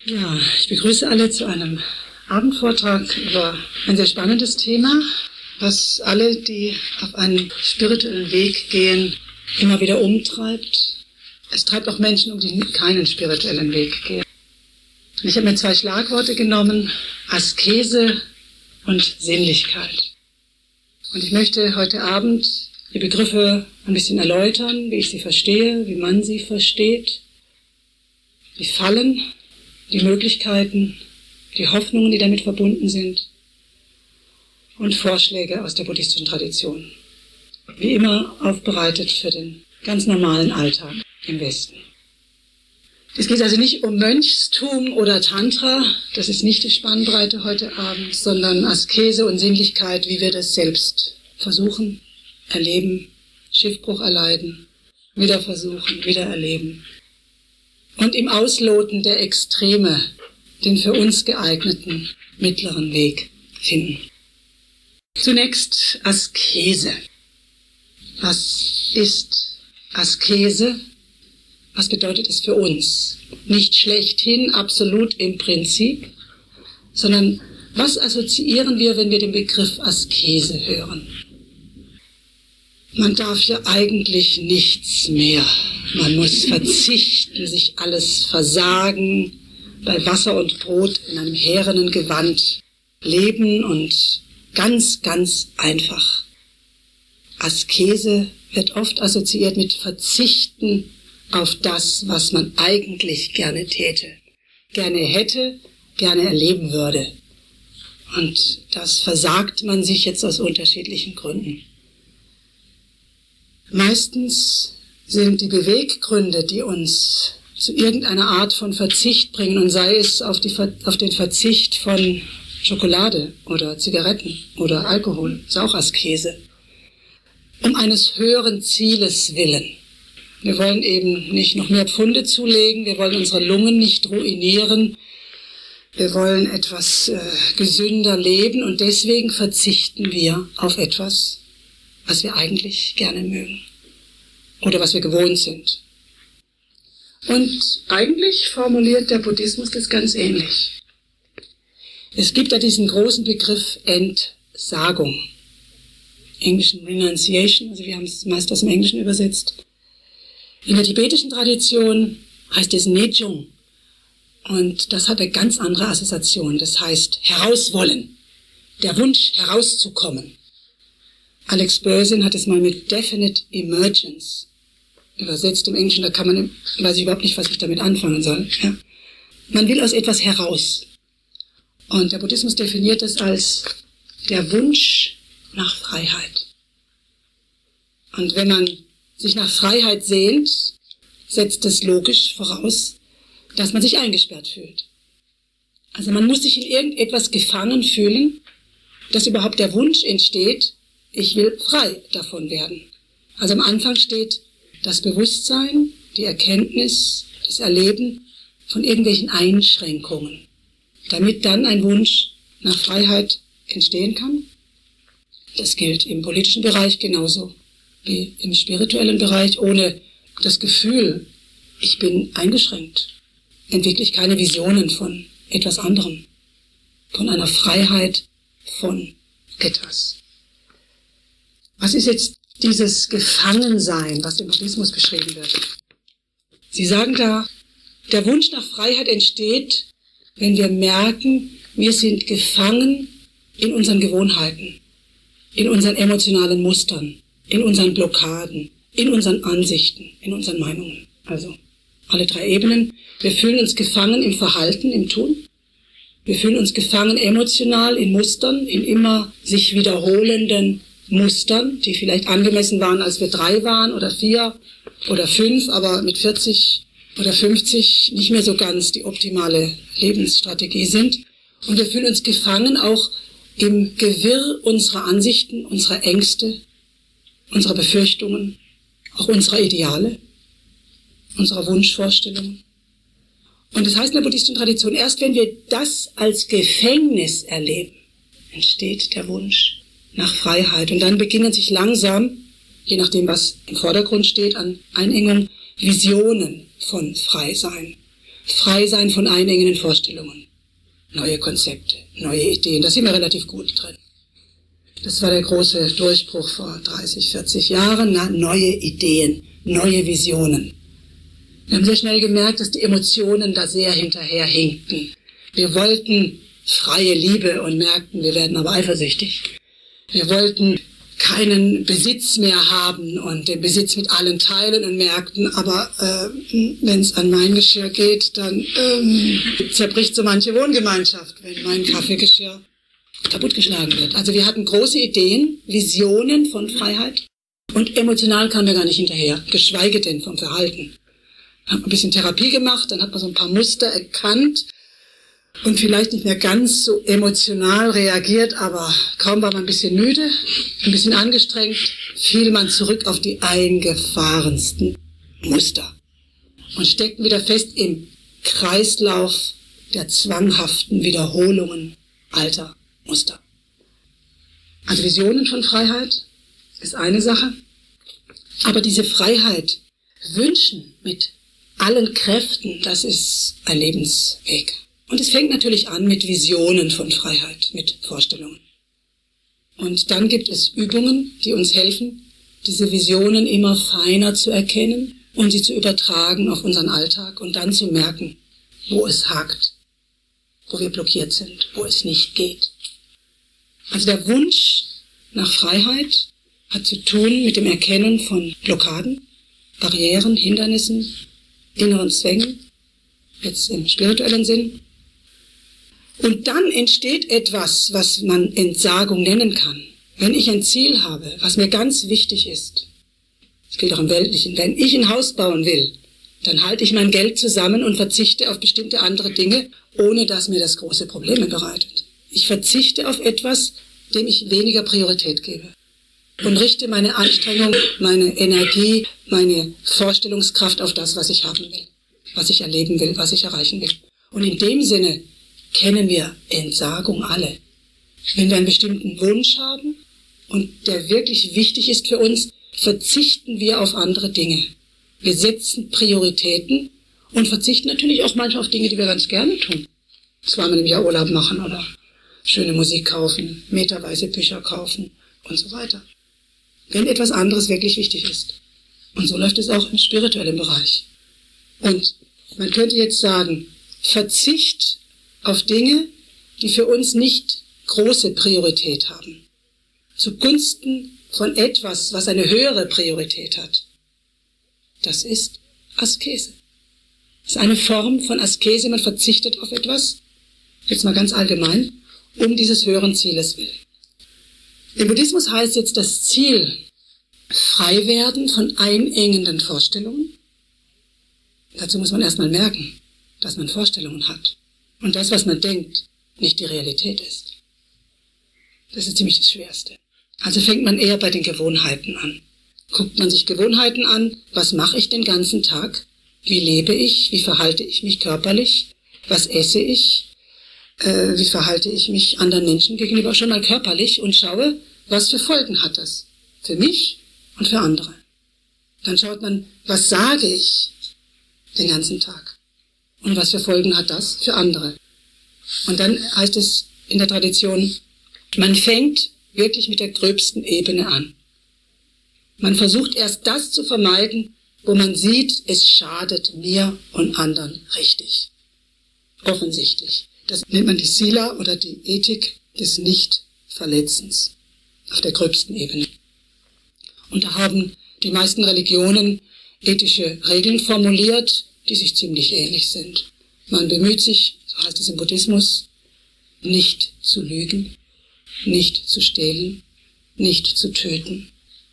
Ja, ich begrüße alle zu einem Abendvortrag über ein sehr spannendes Thema, was alle, die auf einen spirituellen Weg gehen, immer wieder umtreibt. Es treibt auch Menschen um, die keinen spirituellen Weg gehen. Und ich habe mir 2 Schlagworte genommen: Askese und Sinnlichkeit. Und ich möchte heute Abend die Begriffe ein bisschen erläutern, wie ich sie verstehe, wie man sie versteht, die Fallen, die Möglichkeiten, die Hoffnungen, die damit verbunden sind, und Vorschläge aus der buddhistischen Tradition. Wie immer aufbereitet für den ganz normalen Alltag im Westen. Es geht also nicht um Mönchstum oder Tantra, das ist nicht die Spannbreite heute Abend, sondern Askese und Sinnlichkeit, wie wir das selbst versuchen, erleben, Schiffbruch erleiden, wieder versuchen, wieder erleben. Und im Ausloten der Extreme den für uns geeigneten mittleren Weg finden. Zunächst Askese. Was ist Askese? Was bedeutet es für uns? Nicht schlechthin, absolut im Prinzip, sondern was assoziieren wir, wenn wir den Begriff Askese hören? Man darf ja eigentlich nichts mehr. Man muss verzichten, sich alles versagen, bei Wasser und Brot in einem härenen Gewand leben und ganz, ganz einfach. Askese wird oft assoziiert mit Verzichten auf das, was man eigentlich gerne täte, gerne hätte, gerne erleben würde. Und das versagt man sich jetzt aus unterschiedlichen Gründen. Meistens sind die Beweggründe, die uns zu irgendeiner Art von Verzicht bringen, und sei es auf den Verzicht von Schokolade oder Zigaretten oder Alkohol, ist auch Askese, um eines höheren Zieles willen. Wir wollen eben nicht noch mehr Pfunde zulegen, wir wollen unsere Lungen nicht ruinieren, wir wollen etwas gesünder leben, und deswegen verzichten wir auf etwas, was wir eigentlich gerne mögen oder was wir gewohnt sind. Und eigentlich formuliert der Buddhismus das ganz ähnlich. Es gibt da diesen großen Begriff Entsagung, englischen Renunciation, also wir haben es meist aus dem Englischen übersetzt. In der tibetischen Tradition heißt es Nejung, und das hat eine ganz andere Assoziation, das heißt herauswollen, der Wunsch herauszukommen. Alex Berzin hat es mal mit Definite Emergence übersetzt im Englischen, weiß ich überhaupt nicht, was ich damit anfangen soll. Ja. Man will aus etwas heraus. Und der Buddhismus definiert es als der Wunsch nach Freiheit. Und wenn man sich nach Freiheit sehnt, setzt es logisch voraus, dass man sich eingesperrt fühlt. Also man muss sich in irgendetwas gefangen fühlen, dass überhaupt der Wunsch entsteht, ich will frei davon werden. Also am Anfang steht das Bewusstsein, die Erkenntnis, das Erleben von irgendwelchen Einschränkungen, damit dann ein Wunsch nach Freiheit entstehen kann. Das gilt im politischen Bereich genauso wie im spirituellen Bereich. Ohne das Gefühl, ich bin eingeschränkt, entwickle ich keine Visionen von etwas anderem, von einer Freiheit von etwas. Was ist jetzt dieses Gefangensein, was im Buddhismus beschrieben wird? Sie sagen da, der Wunsch nach Freiheit entsteht, wenn wir merken, wir sind gefangen in unseren Gewohnheiten, in unseren emotionalen Mustern, in unseren Blockaden, in unseren Ansichten, in unseren Meinungen. Also alle 3 Ebenen. Wir fühlen uns gefangen im Verhalten, im Tun. Wir fühlen uns gefangen emotional in Mustern, in immer sich wiederholenden Mustern, die vielleicht angemessen waren, als wir 3 waren oder 4 oder 5, aber mit 40 oder 50 nicht mehr so ganz die optimale Lebensstrategie sind. Und wir fühlen uns gefangen auch im Gewirr unserer Ansichten, unserer Ängste, unserer Befürchtungen, auch unserer Ideale, unserer Wunschvorstellungen. Und das heißt in der buddhistischen Tradition, erst wenn wir das als Gefängnis erleben, entsteht der Wunsch nach Freiheit. Und dann beginnen sich langsam, je nachdem was im Vordergrund steht, an Einengung, Visionen von Freisein. frei sein von einengenden Vorstellungen, neue Konzepte, neue Ideen, da sind wir relativ gut drin. Das war der große Durchbruch vor 30, 40 Jahren, neue Ideen, neue Visionen. Wir haben sehr schnell gemerkt, dass die Emotionen da sehr hinterherhinkten. Wir wollten freie Liebe und merkten, wir werden aber eifersüchtig. Wir wollten keinen Besitz mehr haben und den Besitz mit allen teilen und merkten, aber wenn es an mein Geschirr geht, dann zerbricht so manche Wohngemeinschaft, wenn mein Kaffeegeschirr kaputtgeschlagen wird. Also wir hatten große Ideen, Visionen von Freiheit und emotional kamen wir gar nicht hinterher, geschweige denn vom Verhalten. Haben ein bisschen Therapie gemacht, dann hat man so ein paar Muster erkannt und vielleicht nicht mehr ganz so emotional reagiert, aber kaum war man ein bisschen müde, ein bisschen angestrengt, fiel man zurück auf die eingefahrensten Muster und steckten wieder fest im Kreislauf der zwanghaften Wiederholungen alter Muster. Also Visionen von Freiheit ist eine Sache, aber diese Freiheit wünschen mit allen Kräften, das ist ein Lebensweg. Und es fängt natürlich an mit Visionen von Freiheit, mit Vorstellungen. Und dann gibt es Übungen, die uns helfen, diese Visionen immer feiner zu erkennen und sie zu übertragen auf unseren Alltag und dann zu merken, wo es hakt, wo wir blockiert sind, wo es nicht geht. Also der Wunsch nach Freiheit hat zu tun mit dem Erkennen von Blockaden, Barrieren, Hindernissen, inneren Zwängen, jetzt im spirituellen Sinn. Und dann entsteht etwas, was man Entsagung nennen kann. Wenn ich ein Ziel habe, was mir ganz wichtig ist, das gilt auch im Weltlichen, wenn ich ein Haus bauen will, dann halte ich mein Geld zusammen und verzichte auf bestimmte andere Dinge, ohne dass mir das große Probleme bereitet. Ich verzichte auf etwas, dem ich weniger Priorität gebe und richte meine Anstrengung, meine Energie, meine Vorstellungskraft auf das, was ich haben will, was ich erleben will, was ich erreichen will. Und in dem Sinne kennen wir Entsagung alle. Wenn wir einen bestimmten Wunsch haben und der wirklich wichtig ist für uns, verzichten wir auf andere Dinge. Wir setzen Prioritäten und verzichten natürlich auch manchmal auf Dinge, die wir ganz gerne tun. Zweimal im Jahr Urlaub machen oder schöne Musik kaufen, meterweise Bücher kaufen und so weiter. Wenn etwas anderes wirklich wichtig ist. Und so läuft es auch im spirituellen Bereich. Und man könnte jetzt sagen, Verzicht auf Dinge, die für uns nicht große Priorität haben, zugunsten von etwas, was eine höhere Priorität hat. Das ist Askese. Das ist eine Form von Askese, man verzichtet auf etwas, jetzt mal ganz allgemein, um dieses höheren Zieles willen. Im Buddhismus heißt jetzt das Ziel frei werden von einengenden Vorstellungen. Dazu muss man erstmal merken, dass man Vorstellungen hat und das, was man denkt, nicht die Realität ist. Das ist ziemlich das Schwerste. Also fängt man eher bei den Gewohnheiten an. Guckt man sich Gewohnheiten an, was mache ich den ganzen Tag? Wie lebe ich? Wie verhalte ich mich körperlich? Was esse ich? Wie verhalte ich mich anderen Menschen gegenüber? Schon mal körperlich und schaue, was für Folgen hat das für mich und für andere. Dann schaut man, was sage ich den ganzen Tag und was für Folgen hat das für andere. Und dann heißt es in der Tradition, man fängt wirklich mit der gröbsten Ebene an. Man versucht erst das zu vermeiden, wo man sieht, es schadet mir und anderen richtig. Offensichtlich. Das nennt man die Sila oder die Ethik des Nichtverletzens auf der gröbsten Ebene. Und da haben die meisten Religionen ethische Regeln formuliert, die sich ziemlich ähnlich sind. Man bemüht sich, so heißt es im Buddhismus, nicht zu lügen, nicht zu stehlen, nicht zu töten.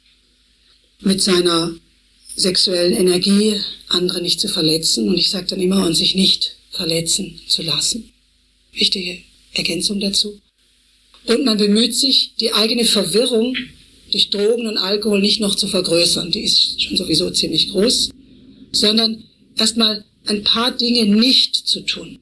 Mit seiner sexuellen Energie andere nicht zu verletzen. Und ich sage dann immer, und sich nicht verletzen zu lassen. Wichtige Ergänzung dazu. Und man bemüht sich, die eigene Verwirrung durch Drogen und Alkohol nicht noch zu vergrößern. Die ist schon sowieso ziemlich groß. Sondern erstmal ein paar Dinge nicht zu tun.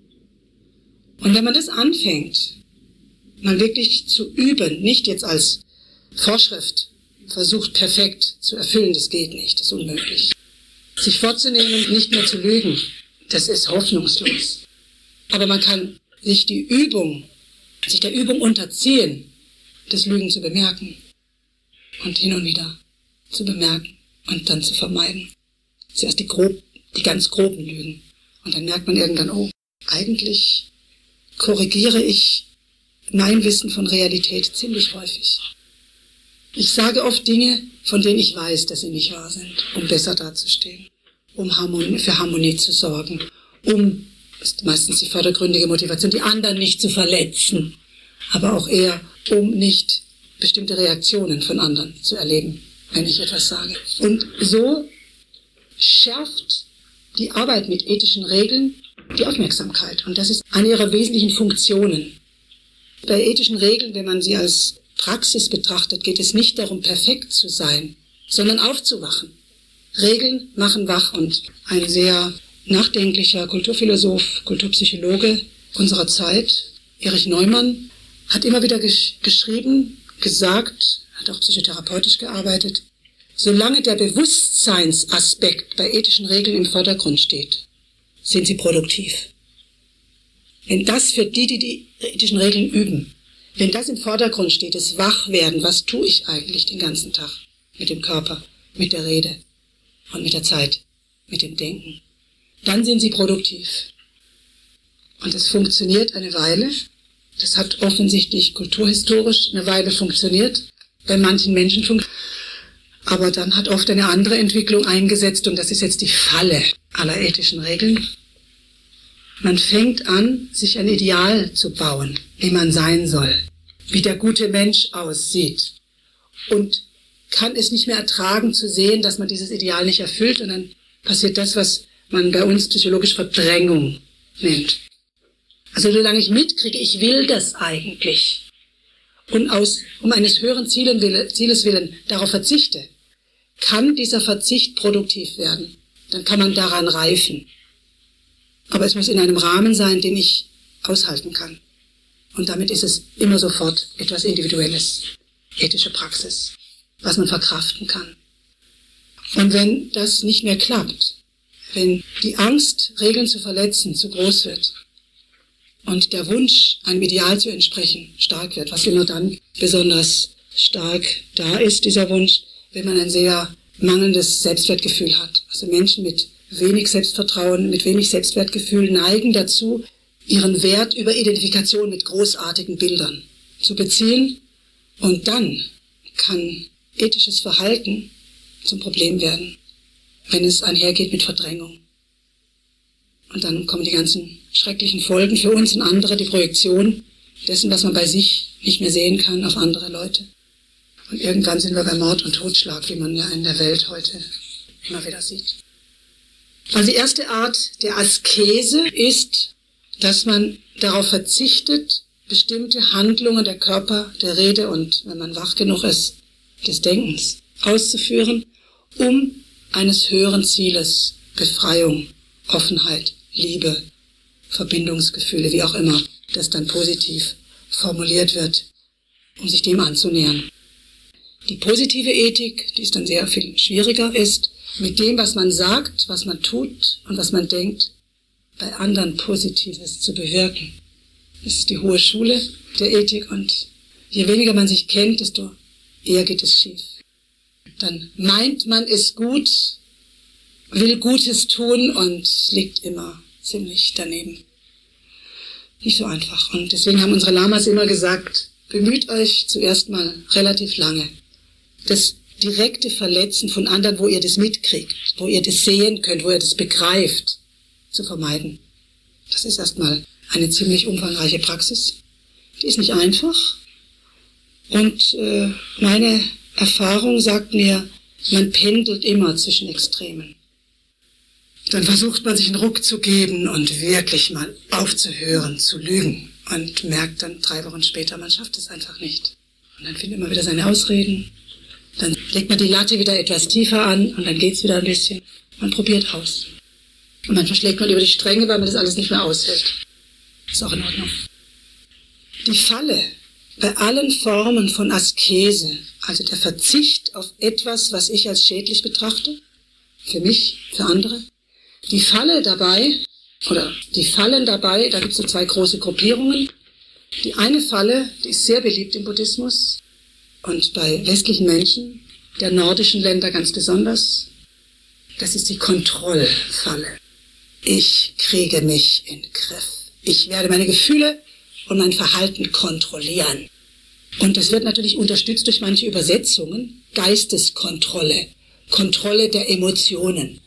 Und wenn man das anfängt, mal wirklich zu üben, nicht jetzt als Vorschrift versucht perfekt zu erfüllen, das geht nicht, das ist unmöglich. Sich vorzunehmen, nicht mehr zu lügen, Das ist hoffnungslos. Aber man kann sich der Übung unterziehen, das Lügen zu bemerken und hin und wieder zu bemerken und dann zu vermeiden. Zuerst die ganz groben Lügen. Und dann merkt man irgendwann, oh, eigentlich korrigiere ich mein Wissen von Realität ziemlich häufig. Ich sage oft Dinge, von denen ich weiß, dass sie nicht wahr sind, um besser dazustehen, um für Harmonie zu sorgen, um, das ist meistens die vordergründige Motivation, die anderen nicht zu verletzen, aber auch eher, um nicht bestimmte Reaktionen von anderen zu erleben, wenn ich etwas sage. Und so schärft die Arbeit mit ethischen Regeln die Aufmerksamkeit. Und das ist eine ihrer wesentlichen Funktionen. Bei ethischen Regeln, wenn man sie als Praxis betrachtet, geht es nicht darum, perfekt zu sein, sondern aufzuwachen. Regeln machen wach, und ein sehr nachdenklicher Kulturphilosoph, Kulturpsychologe unserer Zeit, Erich Neumann, hat immer wieder geschrieben, gesagt, hat auch psychotherapeutisch gearbeitet, solange der Bewusstseinsaspekt bei ethischen Regeln im Vordergrund steht, sind sie produktiv. Wenn das für die ethischen Regeln üben, wenn das im Vordergrund steht, das Wachwerden, was tue ich eigentlich den ganzen Tag mit dem Körper, mit der Rede und mit der Zeit, mit dem Denken, dann sind sie produktiv. Und es funktioniert eine Weile. Das hat offensichtlich kulturhistorisch eine Weile funktioniert. Bei manchen Menschen funktioniert. Aber dann hat oft eine andere Entwicklung eingesetzt, und das ist jetzt die Falle aller ethischen Regeln. Man fängt an, sich ein Ideal zu bauen, wie man sein soll, wie der gute Mensch aussieht, und kann es nicht mehr ertragen zu sehen, dass man dieses Ideal nicht erfüllt, und dann passiert das, was man bei uns psychologisch Verdrängung nennt. Also solange ich mitkriege, ich will das eigentlich, und um eines höheren Zieles willen darauf verzichte, kann dieser Verzicht produktiv werden. Dann kann man daran reifen. Aber es muss in einem Rahmen sein, den ich aushalten kann. Und damit ist es immer sofort etwas Individuelles, ethische Praxis, was man verkraften kann. Und wenn das nicht mehr klappt, wenn die Angst, Regeln zu verletzen, zu groß wird und der Wunsch, einem Ideal zu entsprechen, stark wird, was immer dann besonders stark da ist, dieser Wunsch, wenn man ein sehr mangelndes Selbstwertgefühl hat. Also Menschen mit wenig Selbstvertrauen, mit wenig Selbstwertgefühl neigen dazu, ihren Wert über Identifikation mit großartigen Bildern zu beziehen. Und dann kann ethisches Verhalten zum Problem werden, wenn es einhergeht mit Verdrängung. Und dann kommen die ganzen schrecklichen Folgen für uns und andere, die Projektion dessen, was man bei sich nicht mehr sehen kann, auf andere Leute. Und irgendwann sind wir bei Mord und Totschlag, wie man ja in der Welt heute immer wieder sieht. Also die erste Art der Askese ist, dass man darauf verzichtet, bestimmte Handlungen der Körper, der Rede und, wenn man wach genug ist, des Denkens auszuführen, um eines höheren Zieles, Befreiung, Offenheit, Liebe, Verbindungsgefühle, wie auch immer das dann positiv formuliert wird, um sich dem anzunähern. Die positive Ethik, die ist dann sehr viel schwieriger, ist, mit dem, was man sagt, was man tut und was man denkt, bei anderen Positives zu bewirken. Das ist die hohe Schule der Ethik, und je weniger man sich kennt, desto eher geht es schief. Dann meint man es gut, will Gutes tun und liegt immer ziemlich daneben. Nicht so einfach. Und deswegen haben unsere Lamas immer gesagt, bemüht euch zuerst mal relativ lange, das direkte Verletzen von anderen, wo ihr das mitkriegt, wo ihr das sehen könnt, wo ihr das begreift, zu vermeiden. Das ist erstmal eine ziemlich umfangreiche Praxis. Die ist nicht einfach. Und meine Erfahrung sagt mir, man pendelt immer zwischen Extremen. Dann versucht man sich einen Ruck zu geben und wirklich mal aufzuhören, zu lügen. Und merkt dann 3 Wochen später, man schafft es einfach nicht. Und dann findet man wieder seine Ausreden. Dann legt man die Latte wieder etwas tiefer an und dann geht's wieder ein bisschen. Man probiert aus. Und manchmal schlägt man über die Stränge, weil man das alles nicht mehr aushält. Ist auch in Ordnung. Die Falle bei allen Formen von Askese, also der Verzicht auf etwas, was ich als schädlich betrachte, für mich, für andere, die Falle dabei oder die Fallen dabei, da gibt es so zwei große Gruppierungen. Die eine Falle, die ist sehr beliebt im Buddhismus und bei westlichen Menschen, der nordischen Länder ganz besonders, das ist die Kontrollfalle. Ich kriege mich in den Griff. Ich werde meine Gefühle und mein Verhalten kontrollieren. Und das wird natürlich unterstützt durch manche Übersetzungen. Geisteskontrolle, Kontrolle der Emotionen.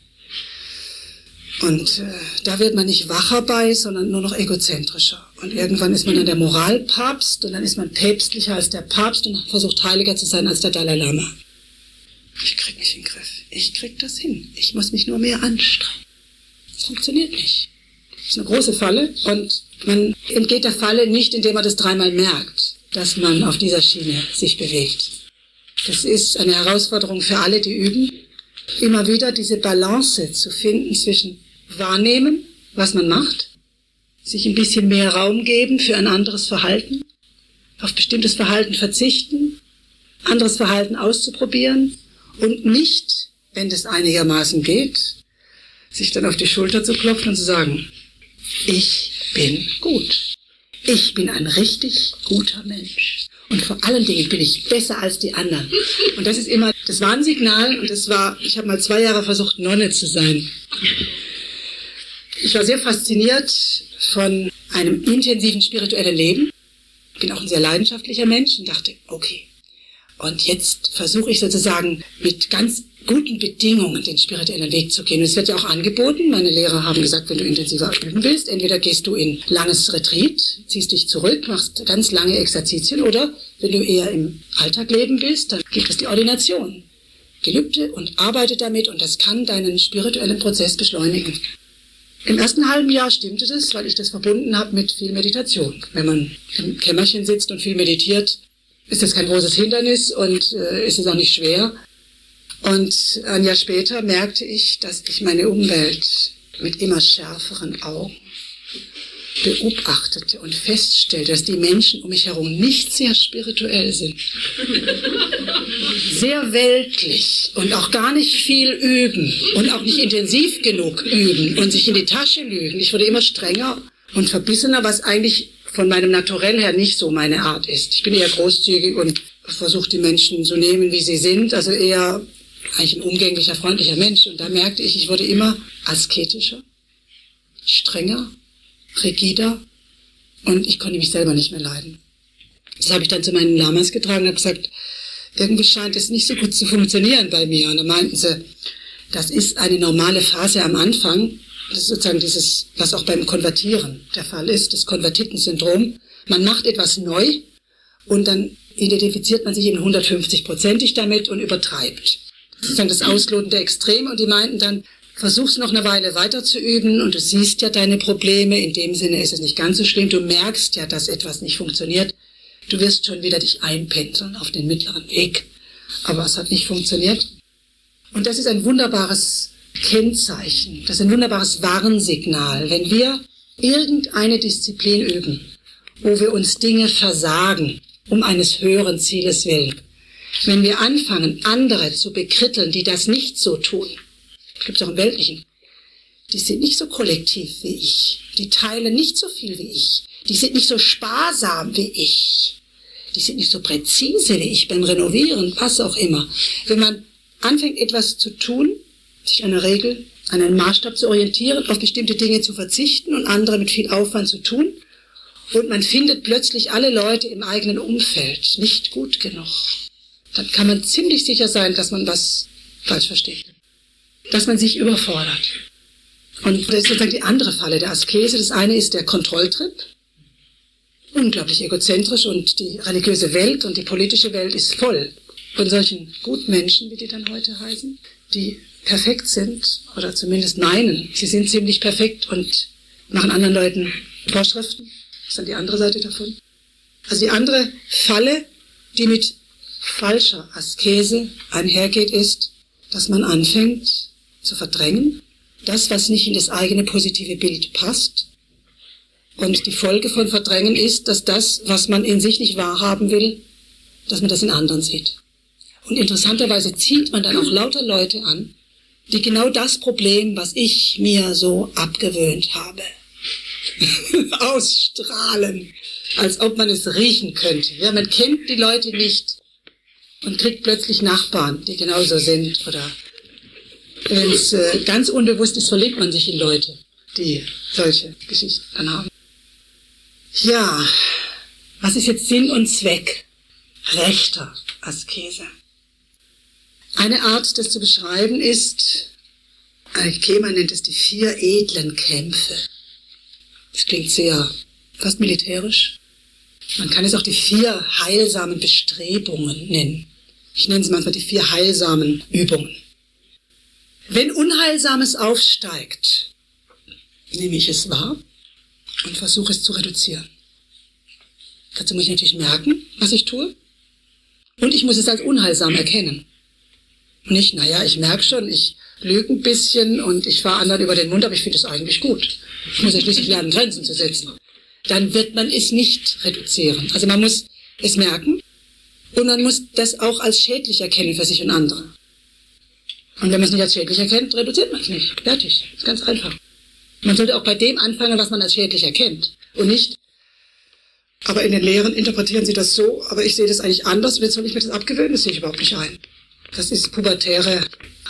Und da wird man nicht wacher bei, sondern nur noch egozentrischer. Und irgendwann ist man dann der Moralpapst und dann ist man päpstlicher als der Papst und versucht heiliger zu sein als der Dalai Lama. Ich krieg mich in den Griff. Ich krieg das hin. Ich muss mich nur mehr anstrengen. Das funktioniert nicht. Das ist eine große Falle und man entgeht der Falle nicht, indem man das dreimal merkt, dass man auf dieser Schiene sich bewegt. Das ist eine Herausforderung für alle, die üben, immer wieder diese Balance zu finden zwischen wahrnehmen, was man macht, sich ein bisschen mehr Raum geben für ein anderes Verhalten, auf bestimmtes Verhalten verzichten, anderes Verhalten auszuprobieren und nicht, wenn das einigermaßen geht, sich dann auf die Schulter zu klopfen und zu sagen, ich bin gut. Ich bin ein richtig guter Mensch. Und vor allen Dingen bin ich besser als die anderen. Und das ist immer das Warnsignal. Und ich habe mal 2 Jahre versucht, Nonne zu sein. Ich war sehr fasziniert von einem intensiven spirituellen Leben. Ich bin auch ein sehr leidenschaftlicher Mensch und dachte, okay. Und jetzt versuche ich sozusagen mit ganz guten Bedingungen den spirituellen Weg zu gehen. Und es wird ja auch angeboten. Meine Lehrer haben gesagt, wenn du intensiver üben willst, entweder gehst du in langes Retreat, ziehst dich zurück, machst ganz lange Exerzitien, oder wenn du eher im Alltag leben willst, dann gibt es die Ordination. Gelübde und arbeite damit und das kann deinen spirituellen Prozess beschleunigen. Im ersten halben Jahr stimmte das, weil ich das verbunden habe mit viel Meditation. Wenn man im Kämmerchen sitzt und viel meditiert, ist das kein großes Hindernis und ist es auch nicht schwer. Und ein Jahr später merkte ich, dass ich meine Umwelt mit immer schärferen Augen beobachtete und feststellte, dass die Menschen um mich herum nicht sehr spirituell sind. Sehr weltlich und auch gar nicht viel üben und auch nicht intensiv genug üben und sich in die Tasche lügen. Ich wurde immer strenger und verbissener, was eigentlich von meinem Naturell her nicht so meine Art ist. Ich bin eher großzügig und versuche die Menschen zu nehmen, wie sie sind, also eher eigentlich ein umgänglicher, freundlicher Mensch. Und da merkte ich, ich wurde immer asketischer, strenger, rigider und ich konnte mich selber nicht mehr leiden. Das habe ich dann zu meinen Lamas getragen und habe gesagt, irgendwie scheint es nicht so gut zu funktionieren bei mir. Und dann meinten sie, das ist eine normale Phase am Anfang. Das ist sozusagen dieses, was auch beim Konvertieren der Fall ist, das Konvertitensyndrom. Man macht etwas neu und dann identifiziert man sich eben 150%ig damit und übertreibt. Sozusagen das Ausloten der Extreme. Und die meinten dann, versuch's noch eine Weile weiter zu üben und du siehst ja deine Probleme. In dem Sinne ist es nicht ganz so schlimm. Du merkst ja, dass etwas nicht funktioniert. Du wirst schon wieder dich einpendeln auf den mittleren Weg. Aber es hat nicht funktioniert. Und das ist ein wunderbares Kennzeichen. Das ist ein wunderbares Warnsignal. Wenn wir irgendeine Disziplin üben, wo wir uns Dinge versagen, um eines höheren Zieles willen, wenn wir anfangen, andere zu bekritteln, die das nicht so tun, gibt es auch im Weltlichen, die sind nicht so kollektiv wie ich, die teilen nicht so viel wie ich, die sind nicht so sparsam wie ich, die sind nicht so präzise wie ich beim Renovieren, was auch immer. Wenn man anfängt, etwas zu tun, sich an einer Regel, an einem Maßstab zu orientieren, auf bestimmte Dinge zu verzichten und andere mit viel Aufwand zu tun, und man findet plötzlich alle Leute im eigenen Umfeld nicht gut genug, dann kann man ziemlich sicher sein, dass man was falsch versteht. Dass man sich überfordert. Und das ist sozusagen die andere Falle der Askese. Das eine ist der Kontrolltrip. Unglaublich egozentrisch und die religiöse Welt und die politische Welt ist voll von solchen Gutmenschen, wie die dann heute heißen, die perfekt sind oder zumindest meinen, sie sind ziemlich perfekt und machen anderen Leuten Vorschriften. Das ist dann die andere Seite davon. Also die andere Falle, die mit falscher Askese einhergeht, ist, dass man anfängt zu verdrängen, das, was nicht in das eigene positive Bild passt. Und die Folge von Verdrängen ist, dass das, was man in sich nicht wahrhaben will, dass man das in anderen sieht. Und interessanterweise zieht man dann auch lauter Leute an, die genau das Problem, was ich mir so abgewöhnt habe, ausstrahlen, als ob man es riechen könnte. Ja, man kennt die Leute nicht und kriegt plötzlich Nachbarn, die genauso sind. Oder wenn es ganz unbewusst ist, verliebt man sich in Leute, die solche Geschichten dann haben. Ja, was ist jetzt Sinn und Zweck rechter Askese? Eine Art, das zu beschreiben, ist, Kemal nennt es die 4 edlen Kämpfe. Das klingt sehr, fast militärisch. Man kann es auch die 4 heilsamen Bestrebungen nennen. Ich nenne es manchmal die 4 heilsamen Übungen. Wenn Unheilsames aufsteigt, nehme ich es wahr und versuche es zu reduzieren. Dazu muss ich natürlich merken, was ich tue. Und ich muss es als unheilsam erkennen. Nicht, naja, ich merke schon, ich lüge ein bisschen und ich fahre anderen über den Mund, aber ich finde es eigentlich gut. Ich muss ja schließlich lernen, Grenzen zu setzen. Dann wird man es nicht reduzieren. Also man muss es merken und man muss das auch als schädlich erkennen für sich und andere. Und wenn man es nicht als schädlich erkennt, reduziert man es nicht. Fertig. Das ist ganz einfach. Man sollte auch bei dem anfangen, was man als schädlich erkennt. Und nicht, aber in den Lehren interpretieren sie das so, aber ich sehe das eigentlich anders, und jetzt soll ich mir das abgewöhnen, das sehe ich überhaupt nicht ein. Das ist pubertäre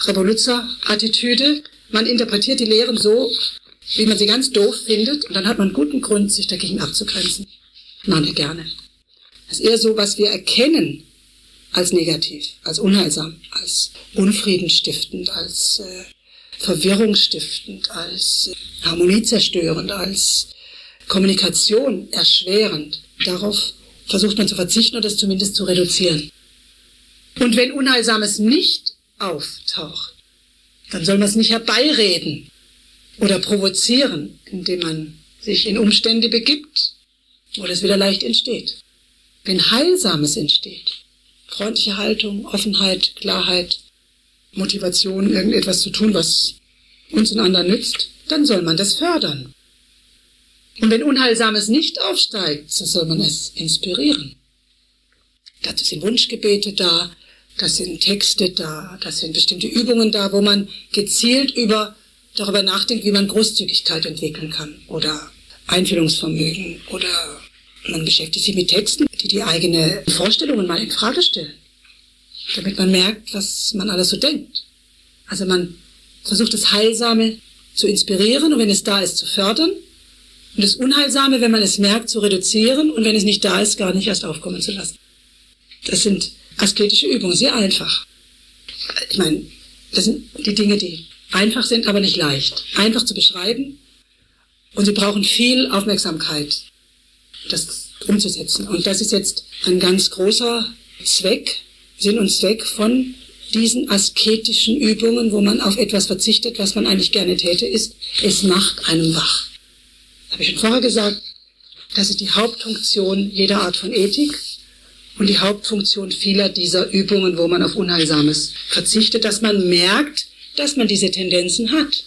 Revoluzzer-Attitüde. Man interpretiert die Lehren so, wie man sie ganz doof findet, und dann hat man einen guten Grund, sich dagegen abzugrenzen. Manche gerne. Das ist eher so, was wir erkennen als negativ, als unheilsam, als unfriedenstiftend, als verwirrungsstiftend, als harmoniezerstörend, als Kommunikation erschwerend. Darauf versucht man zu verzichten oder das zumindest zu reduzieren. Und wenn Unheilsames nicht auftaucht, dann soll man es nicht herbeireden oder provozieren, indem man sich in Umstände begibt, wo das wieder leicht entsteht. Wenn Heilsames entsteht, freundliche Haltung, Offenheit, Klarheit, Motivation, irgendetwas zu tun, was uns und anderen nützt, dann soll man das fördern. Und wenn Unheilsames nicht aufsteigt, so soll man es inspirieren. Dazu sind Wunschgebete da, das sind Texte da, das sind bestimmte Übungen da, wo man gezielt darüber nachdenkt, wie man Großzügigkeit entwickeln kann oder Einfühlungsvermögen, oder man beschäftigt sich mit Texten, die die eigene Vorstellungen mal in Frage stellen, damit man merkt, was man alles so denkt. Also man versucht, das Heilsame zu inspirieren und wenn es da ist, zu fördern, und das Unheilsame, wenn man es merkt, zu reduzieren und wenn es nicht da ist, gar nicht erst aufkommen zu lassen. Das sind asketische Übungen, sehr einfach. Ich meine, das sind die Dinge, die einfach sind, aber nicht leicht. Einfach zu beschreiben, und sie brauchen viel Aufmerksamkeit, das umzusetzen. Und das ist jetzt ein ganz großer Zweck, Sinn und Zweck von diesen asketischen Übungen, wo man auf etwas verzichtet, was man eigentlich gerne täte, ist, es macht einem wach. Das habe ich schon vorher gesagt, das ist die Hauptfunktion jeder Art von Ethik und die Hauptfunktion vieler dieser Übungen, wo man auf Unheilsames verzichtet, dass man merkt, dass man diese Tendenzen hat.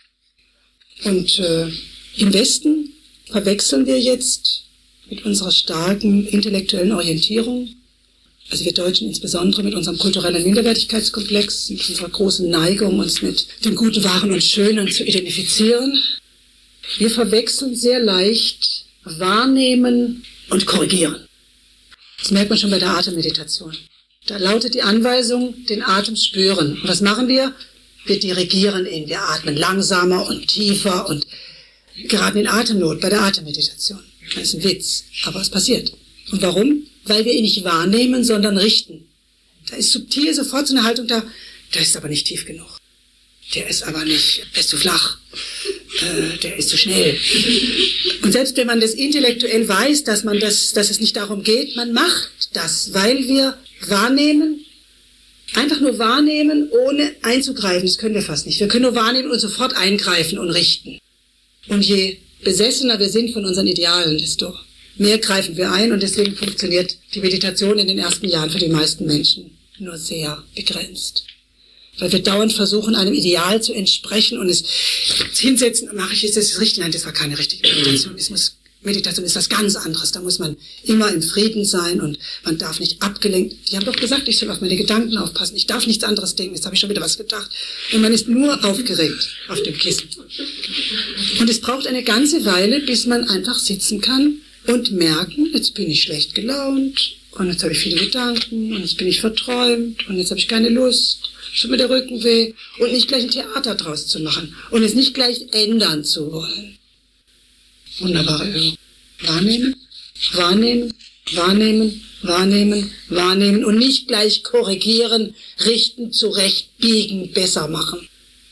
Und im Westen verwechseln wir jetzt mit unserer starken intellektuellen Orientierung, also wir Deutschen insbesondere mit unserem kulturellen Minderwertigkeitskomplex, mit unserer großen Neigung, uns mit dem Guten, Wahren und Schönen zu identifizieren. Wir verwechseln sehr leicht Wahrnehmen und Korrigieren. Das merkt man schon bei der Atemmeditation. Da lautet die Anweisung, den Atem spüren. Und was machen wir? Wir dirigieren ihn. Wir atmen langsamer und tiefer und geraten in Atemnot bei der Atemmeditation. Das ist ein Witz, aber es passiert. Und warum? Weil wir ihn nicht wahrnehmen, sondern richten. Da ist subtil sofort so eine Haltung da, der ist aber nicht tief genug. Der ist zu flach. Der ist zu schnell. Und selbst wenn man das intellektuell weiß, dass es nicht darum geht, man macht das, weil wir wahrnehmen, einfach nur wahrnehmen, ohne einzugreifen. Das können wir fast nicht. Wir können nur wahrnehmen und sofort eingreifen und richten. Und je besessener wir sind von unseren Idealen, desto mehr greifen wir ein. Und deswegen funktioniert die Meditation in den ersten Jahren für die meisten Menschen nur sehr begrenzt. Weil wir dauernd versuchen, einem Ideal zu entsprechen und es hinsetzen, mache ich jetzt das richtig? Nein, das war keine richtige Meditation. Es muss Meditation ist was ganz anderes. Da muss man immer im Frieden sein und man darf nicht abgelenkt. Die haben doch gesagt, ich soll auf meine Gedanken aufpassen. Ich darf nichts anderes denken. Jetzt habe ich schon wieder was gedacht. Und man ist nur aufgeregt auf dem Kissen. Und es braucht eine ganze Weile, bis man einfach sitzen kann und merken, jetzt bin ich schlecht gelaunt und jetzt habe ich viele Gedanken und jetzt bin ich verträumt und jetzt habe ich keine Lust. Tut mir der Rücken weh. Und nicht gleich ein Theater draus zu machen und es nicht gleich ändern zu wollen. Wunderbare Übung. Wahrnehmen, wahrnehmen, wahrnehmen, wahrnehmen, wahrnehmen und nicht gleich korrigieren, richten, zurechtbiegen, besser machen.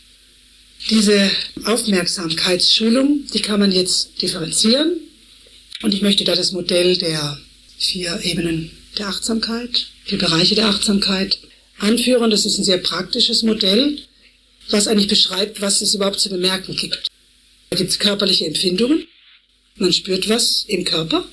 Diese Aufmerksamkeitsschulung, die kann man jetzt differenzieren. Und ich möchte da das Modell der 4 Ebenen der Achtsamkeit, die Bereiche der Achtsamkeit anführen. Das ist ein sehr praktisches Modell, was eigentlich beschreibt, was es überhaupt zu bemerken gibt. Da gibt es körperliche Empfindungen. Man spürt was im Körper.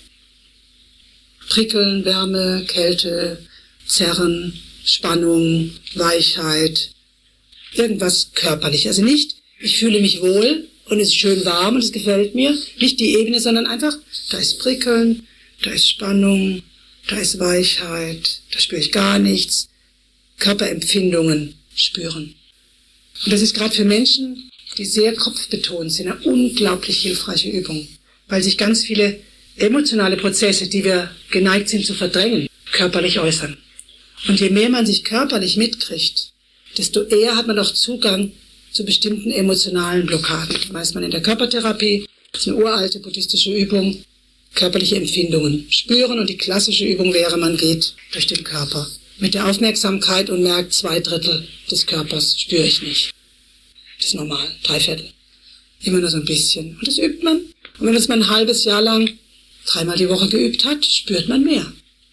Prickeln, Wärme, Kälte, Zerren, Spannung, Weichheit. Irgendwas körperlich. Also nicht, ich fühle mich wohl und es ist schön warm und es gefällt mir. Nicht die Ebene, sondern einfach, da ist Prickeln, da ist Spannung, da ist Weichheit, da spüre ich gar nichts. Körperempfindungen spüren. Und das ist gerade für Menschen, die sehr kopfbetont sind, eine unglaublich hilfreiche Übung. Weil sich ganz viele emotionale Prozesse, die wir geneigt sind zu verdrängen, körperlich äußern. Und je mehr man sich körperlich mitkriegt, desto eher hat man auch Zugang zu bestimmten emotionalen Blockaden. Das weiß man in der Körpertherapie, das ist eine uralte buddhistische Übung, körperliche Empfindungen spüren. Und die klassische Übung wäre, man geht durch den Körper mit der Aufmerksamkeit und merkt, 2/3 des Körpers spüre ich nicht. Das ist normal, 3/4. Immer nur so ein bisschen. Und das übt man. Und wenn das mal ein halbes Jahr lang 3-mal die Woche geübt hat, spürt man mehr.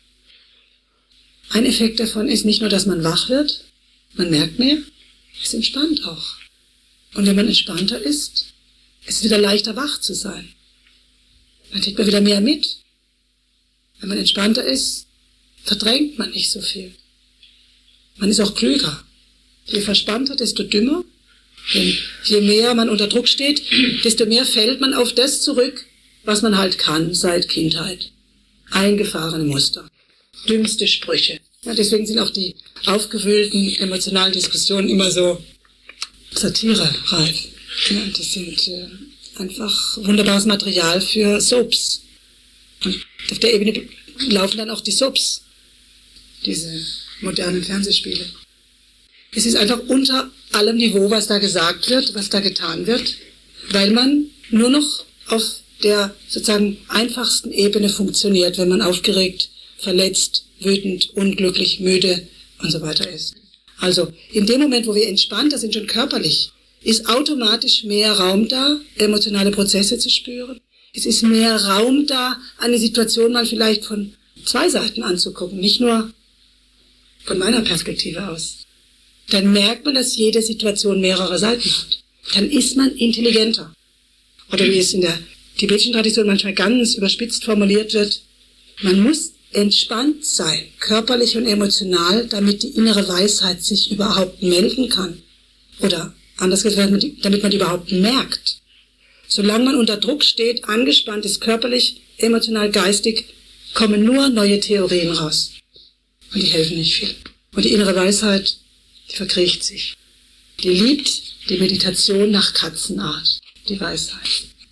Ein Effekt davon ist nicht nur, dass man wach wird, man merkt mehr, es entspannt auch. Und wenn man entspannter ist es wieder leichter wach zu sein. Dann kriegt man wieder mehr mit. Wenn man entspannter ist, verdrängt man nicht so viel. Man ist auch klüger. Je verspannter, desto dümmer. Denn je mehr man unter Druck steht, desto mehr fällt man auf das zurück, was man halt kann seit Kindheit. Eingefahrene Muster, dümmste Sprüche. Ja, deswegen sind auch die aufgewühlten emotionalen Diskussionen immer so satirereif. Ja, das sind einfach wunderbares Material für Soaps. Und auf der Ebene laufen dann auch die Soaps, diese modernen Fernsehspiele. Es ist einfach unter allem Niveau, was da gesagt wird, was da getan wird, weil man nur noch auf der sozusagen einfachsten Ebene funktioniert, wenn man aufgeregt, verletzt, wütend, unglücklich, müde und so weiter ist. Also in dem Moment, wo wir entspannter sind, schon körperlich, ist automatisch mehr Raum da, emotionale Prozesse zu spüren. Es ist mehr Raum da, eine Situation mal vielleicht von 2 Seiten anzugucken, nicht nur von meiner Perspektive aus. Dann merkt man, dass jede Situation mehrere Seiten hat. Dann ist man intelligenter. Oder wie es in der tibetischen Tradition manchmal ganz überspitzt formuliert wird, man muss entspannt sein, körperlich und emotional, damit die innere Weisheit sich überhaupt melden kann. Oder anders gesagt, damit man die überhaupt merkt. Solange man unter Druck steht, angespannt ist, körperlich, emotional, geistig, kommen nur neue Theorien raus. Und die helfen nicht viel. Und die innere Weisheit, die verkriecht sich. Die liebt die Meditation nach Katzenart, die Weisheit.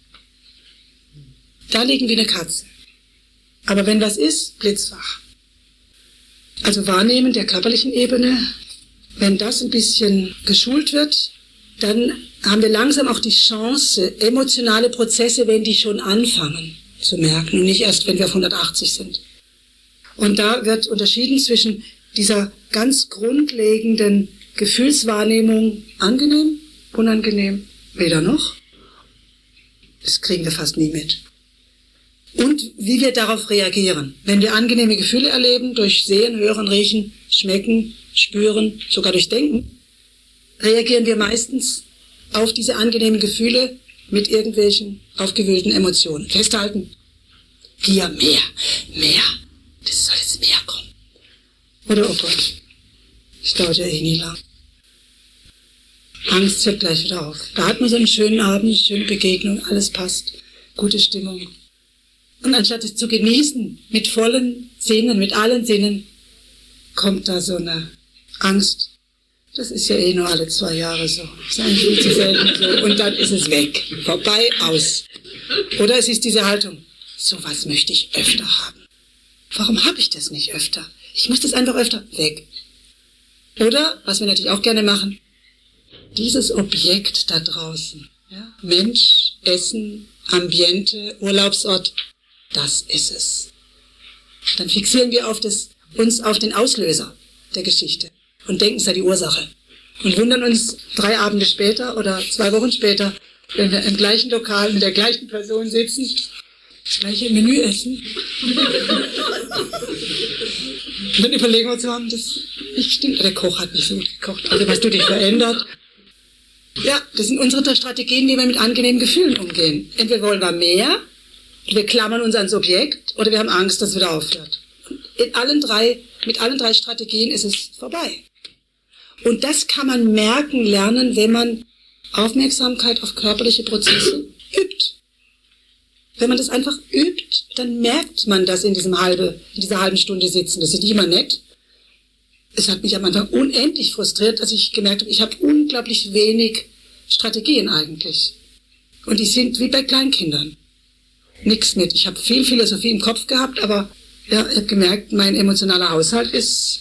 Da liegen wie eine Katze. Aber wenn was ist, blitzwach. Also Wahrnehmen der körperlichen Ebene, wenn das ein bisschen geschult wird, dann haben wir langsam auch die Chance, emotionale Prozesse, wenn die schon anfangen, zu merken und nicht erst, wenn wir auf 180 sind. Und da wird unterschieden zwischen dieser ganz grundlegenden Gefühlswahrnehmung, angenehm, unangenehm, weder noch. Das kriegen wir fast nie mit. Und wie wir darauf reagieren. Wenn wir angenehme Gefühle erleben, durch Sehen, Hören, Riechen, Schmecken, Spüren, sogar durch Denken, reagieren wir meistens auf diese angenehmen Gefühle mit irgendwelchen aufgewühlten Emotionen. Festhalten. Gier, mehr. Das soll jetzt mehr kommen. Oder, oh Gott, das dauert ja eh nie lang. Angst hört gleich wieder auf. Da hat man so einen schönen Abend, eine schöne Begegnung, alles passt, gute Stimmung. Und anstatt es zu genießen, mit vollen Sinnen, mit allen Sinnen, kommt da so eine Angst. Das ist ja eh nur alle 2 Jahre so. Das ist eigentlich viel zu selten so. Und dann ist es weg. Vorbei, aus. Oder es ist diese Haltung. Sowas möchte ich öfter haben. Warum habe ich das nicht öfter? Ich muss das einfach öfter weg. Oder, was wir natürlich auch gerne machen, dieses Objekt da draußen. Ja? Mensch, Essen, Ambiente, Urlaubsort, das ist es. Dann fixieren wir uns auf den Auslöser der Geschichte und denken, es sei die Ursache. Und wundern uns 3 Abende später oder 2 Wochen später, wenn wir im gleichen Lokal mit der gleichen Person sitzen, das gleiche Menü essen. Und dann überlegen wir uns, warum das nicht stimmt. Der Koch hat nicht so gut gekocht. Also hast du dich verändert? Ja, das sind unsere Strategien, wie wir mit angenehmen Gefühlen umgehen. Entweder wollen wir mehr, wir klammern uns ans Objekt, oder wir haben Angst, dass es wieder aufhört. Mit allen drei Strategien ist es vorbei. Und das kann man merken, lernen, wenn man Aufmerksamkeit auf körperliche Prozesse übt. Wenn man das einfach übt, dann merkt man das in dieser halben Stunde sitzen. Das ist nicht immer nett. Es hat mich am Anfang unendlich frustriert, dass ich gemerkt habe, ich habe unglaublich wenig Strategien eigentlich. Und die sind wie bei Kleinkindern. Nix mit. Ich habe viel Philosophie im Kopf gehabt, aber ja, ich habe gemerkt, mein emotionaler Haushalt ist,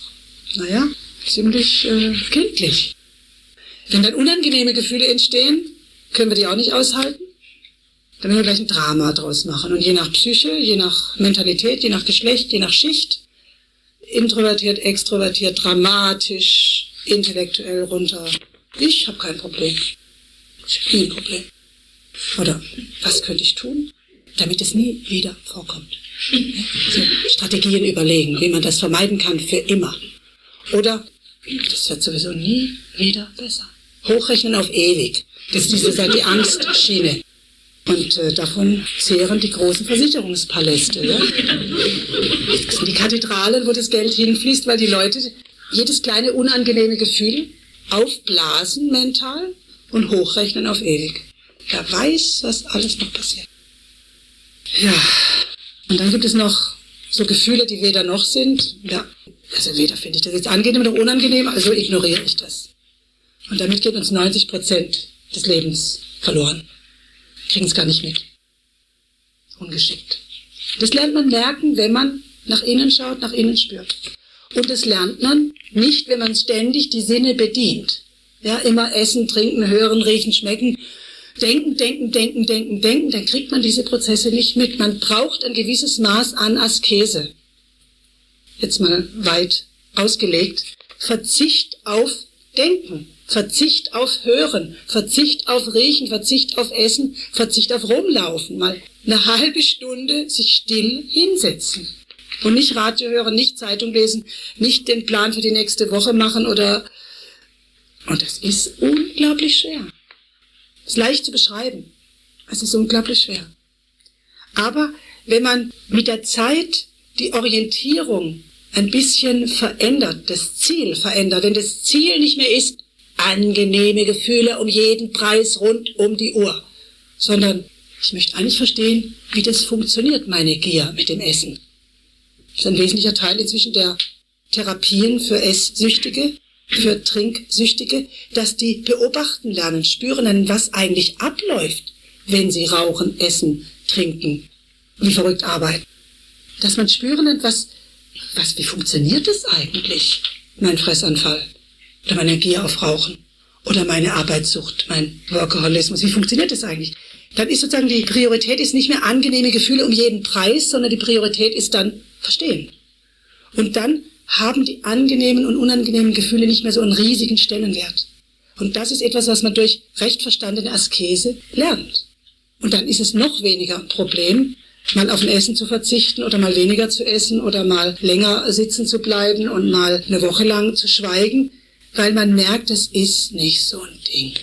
ziemlich kindlich. Wenn dann unangenehme Gefühle entstehen, können wir die auch nicht aushalten. Dann müssen wir gleich ein Drama draus machen. Und je nach Psyche, je nach Mentalität, je nach Geschlecht, je nach Schicht, introvertiert, extrovertiert, dramatisch, intellektuell runter. Ich habe kein Problem. Ich habe nie ein Problem. Oder was könnte ich tun, damit es nie wieder vorkommt? So, Strategien überlegen, wie man das vermeiden kann für immer. Oder das wird sowieso nie wieder besser. Hochrechnen auf ewig. Das ist die Angstschiene. Und davon zehren die großen Versicherungspaläste. Ja? Das sind die Kathedralen, wo das Geld hinfließt, weil die Leute jedes kleine unangenehme Gefühl aufblasen mental und hochrechnen auf ewig. Wer weiß, was alles noch passiert. Ja, und dann gibt es noch so Gefühle, die weder noch sind. Ja, also weder finde ich das jetzt angenehm noch unangenehm, also ignoriere ich das. Und damit geht uns 90% des Lebens verloren. Kriegen es gar nicht mit. Ungeschickt. Das lernt man merken, wenn man nach innen schaut, nach innen spürt. Und das lernt man nicht, wenn man ständig die Sinne bedient. Ja, immer essen, trinken, hören, riechen, schmecken, denken, dann kriegt man diese Prozesse nicht mit. Man braucht ein gewisses Maß an Askese. Jetzt mal weit ausgelegt. Verzicht auf Denken. Verzicht auf Hören, Verzicht auf Riechen, Verzicht auf Essen, Verzicht auf Rumlaufen. Mal eine halbe Stunde sich still hinsetzen. Und nicht Radio hören, nicht Zeitung lesen, nicht den Plan für die nächste Woche machen oder... Und das ist unglaublich schwer. Das ist leicht zu beschreiben. Es ist unglaublich schwer. Aber wenn man mit der Zeit die Orientierung ein bisschen verändert, das Ziel verändert, wenn das Ziel nicht mehr ist, angenehme Gefühle um jeden Preis rund um die Uhr, sondern ich möchte eigentlich verstehen, wie das funktioniert, meine Gier mit dem Essen. Das ist ein wesentlicher Teil inzwischen der Therapien für Esssüchtige, für Trinksüchtige, dass die beobachten lernen, spüren lernen, was eigentlich abläuft, wenn sie rauchen, essen, trinken, wie verrückt arbeiten. Dass man spüren lernt, wie funktioniert das eigentlich, mein Fressanfall? Oder meine Gier auf Rauchen oder meine Arbeitssucht, mein Workaholismus. Wie funktioniert das eigentlich? Dann ist sozusagen die Priorität ist nicht mehr angenehme Gefühle um jeden Preis, sondern die Priorität ist dann Verstehen. Und dann haben die angenehmen und unangenehmen Gefühle nicht mehr so einen riesigen Stellenwert. Und das ist etwas, was man durch recht verstandene Askese lernt. Und dann ist es noch weniger ein Problem, mal auf ein Essen zu verzichten oder mal weniger zu essen oder mal länger sitzen zu bleiben und mal eine Woche lang zu schweigen, weil man merkt, es ist nicht so ein Ding.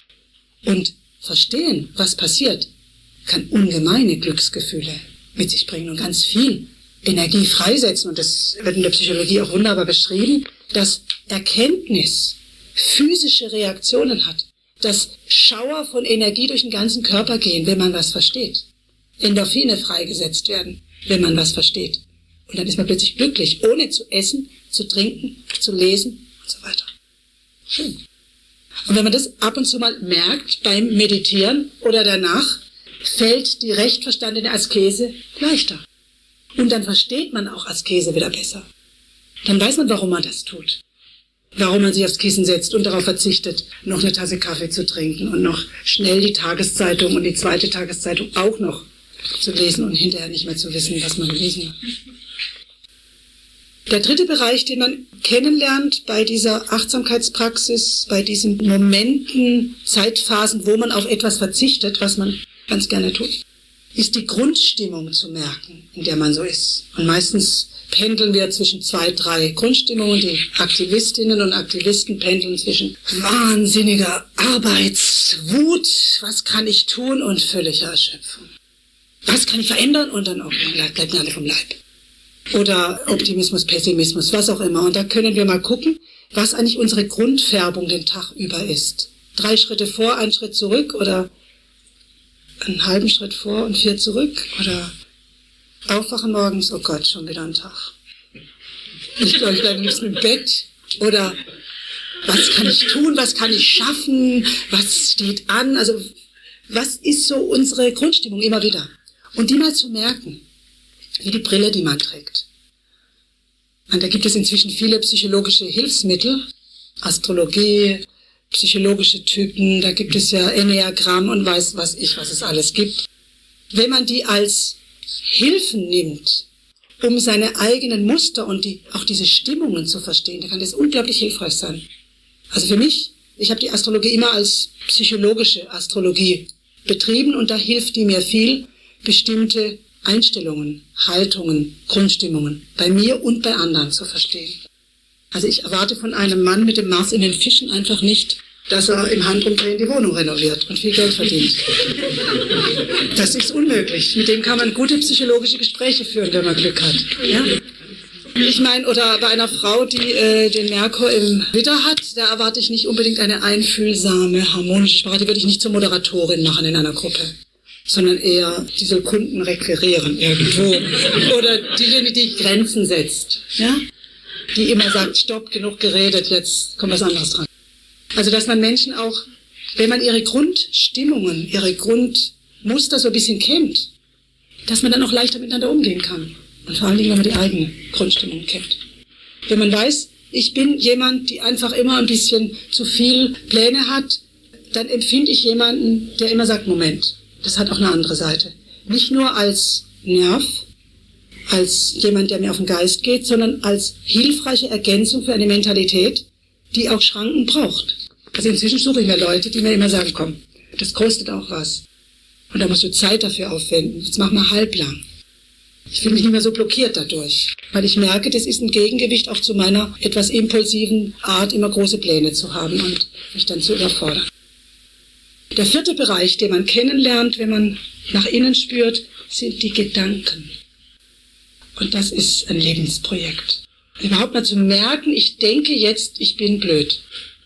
Und verstehen, was passiert, kann ungemeine Glücksgefühle mit sich bringen und ganz viel Energie freisetzen. Und das wird in der Psychologie auch wunderbar beschrieben, dass Erkenntnis physische Reaktionen hat, dass Schauer von Energie durch den ganzen Körper gehen, wenn man was versteht. Endorphine freigesetzt werden, wenn man was versteht. Und dann ist man plötzlich glücklich, ohne zu essen, zu trinken, zu lesen und so weiter. Schön. Und wenn man das ab und zu mal merkt beim Meditieren oder danach, fällt die recht verstandene Askese leichter. Und dann versteht man auch Askese wieder besser. Dann weiß man, warum man das tut. Warum man sich aufs Kissen setzt und darauf verzichtet, noch eine Tasse Kaffee zu trinken und noch schnell die Tageszeitung und die zweite Tageszeitung auch noch zu lesen und hinterher nicht mehr zu wissen, was man gelesen hat. Der dritte Bereich, den man kennenlernt bei dieser Achtsamkeitspraxis, bei diesen Momenten, Zeitphasen, wo man auf etwas verzichtet, was man ganz gerne tut, ist die Grundstimmung zu merken, in der man so ist. Und meistens pendeln wir zwischen 2, 3 Grundstimmungen. Die Aktivistinnen und Aktivisten pendeln zwischen wahnsinniger Arbeitswut, was kann ich tun, und völliger Erschöpfung. Was kann ich verändern? Und dann auch, bleibt mir alle vom Leib. Oder Optimismus, Pessimismus, was auch immer. Und da können wir mal gucken, was eigentlich unsere Grundfärbung den Tag über ist. 3 Schritte vor, 1 Schritt zurück, oder einen halben Schritt vor und 4 zurück, oder aufwachen morgens, oh Gott, schon wieder ein Tag. Ich glaube, ich bleibe am liebsten im Bett. Oder was kann ich tun, was kann ich schaffen, was steht an? Also was ist so unsere Grundstimmung immer wieder? Und die mal zu merken, wie die Brille, die man trägt. Und da gibt es inzwischen viele psychologische Hilfsmittel, Astrologie, psychologische Typen, da gibt es ja Enneagramm und weiß was es alles gibt. Wenn man die als Hilfen nimmt, um seine eigenen Muster und auch diese Stimmungen zu verstehen, dann kann das unglaublich hilfreich sein. Also für mich, ich habe die Astrologie immer als psychologische Astrologie betrieben und da hilft die mir viel, bestimmte Einstellungen, Haltungen, Grundstimmungen bei mir und bei anderen zu verstehen. Also ich erwarte von einem Mann mit dem Mars in den Fischen einfach nicht, dass er im Handumdrehen die Wohnung renoviert und viel Geld verdient. Das ist unmöglich. Mit dem kann man gute psychologische Gespräche führen, wenn man Glück hat. Ja? Ich meine, oder bei einer Frau, die den Merkur im Widder hat, da erwarte ich nicht unbedingt eine einfühlsame, harmonische Sprache. Die würde ich nicht zur Moderatorin machen in einer Gruppe, sondern eher, die soll Kunden requirieren irgendwo. Oder die Grenzen setzt. Ja? Die immer sagt, stopp, genug geredet, jetzt kommt was anderes dran. Also, dass man Menschen auch, wenn man ihre Grundstimmungen, ihre Grundmuster so ein bisschen kennt, dass man dann auch leichter miteinander umgehen kann. Und vor allen Dingen, wenn man die eigene Grundstimmung kennt. Wenn man weiß, ich bin jemand, die einfach immer ein bisschen zu viel Pläne hat, dann empfinde ich jemanden, der immer sagt, Moment, das hat auch eine andere Seite. Nicht nur als Nerv, als jemand, der mir auf den Geist geht, sondern als hilfreiche Ergänzung für eine Mentalität, die auch Schranken braucht. Also inzwischen suche ich mir Leute, die mir immer sagen, komm, das kostet auch was. Und da musst du Zeit dafür aufwenden. Jetzt mach mal halblang. Ich fühle mich nicht mehr so blockiert dadurch, weil ich merke, das ist ein Gegengewicht auch zu meiner etwas impulsiven Art, immer große Pläne zu haben und mich dann zu überfordern. Der 4. Bereich, den man kennenlernt, wenn man nach innen spürt, sind die Gedanken. Und das ist ein Lebensprojekt. Überhaupt mal zu merken, ich denke jetzt, ich bin blöd.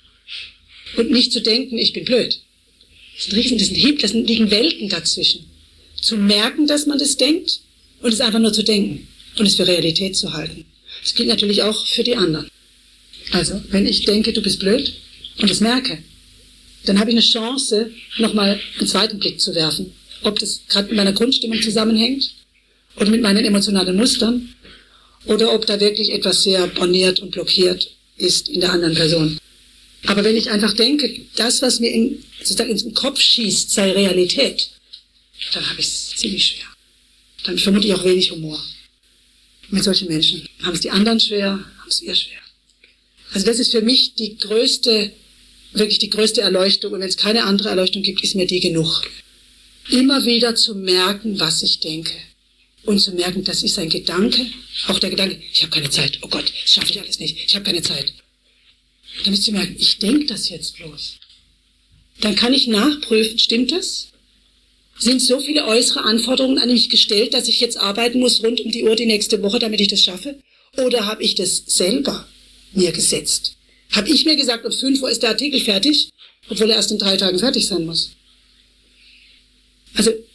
Und nicht zu denken, ich bin blöd. Das liegen Welten dazwischen. Zu merken, dass man das denkt und es einfach nur zu denken und es für Realität zu halten. Das gilt natürlich auch für die anderen. Also, wenn ich denke, du bist blöd und es merke, dann habe ich eine Chance, nochmal einen zweiten Blick zu werfen. Ob das gerade mit meiner Grundstimmung zusammenhängt oder mit meinen emotionalen Mustern oder ob da wirklich etwas sehr borniert und blockiert ist in der anderen Person. Aber wenn ich einfach denke, das, was mir sozusagen ins Kopf schießt, sei Realität, dann habe ich es ziemlich schwer. Dann vermute ich auch wenig Humor. Mit solchen Menschen haben es die anderen schwer, haben es wir schwer. Also das ist für mich wirklich die größte Erleuchtung. Und wenn es keine andere Erleuchtung gibt, ist mir die genug. Immer wieder zu merken, was ich denke. Und zu merken, das ist ein Gedanke. Auch der Gedanke, ich habe keine Zeit. Oh Gott, das schaffe ich alles nicht. Ich habe keine Zeit. Dann müsst ihr merken, ich denke das jetzt bloß. Dann kann ich nachprüfen, stimmt das? Sind so viele äußere Anforderungen an mich gestellt, dass ich jetzt arbeiten muss rund um die Uhr die nächste Woche, damit ich das schaffe? Oder habe ich das selber mir gesetzt? Habe ich mir gesagt, um 5 Uhr ist der Artikel fertig, obwohl er erst in 3 Tagen fertig sein muss? Also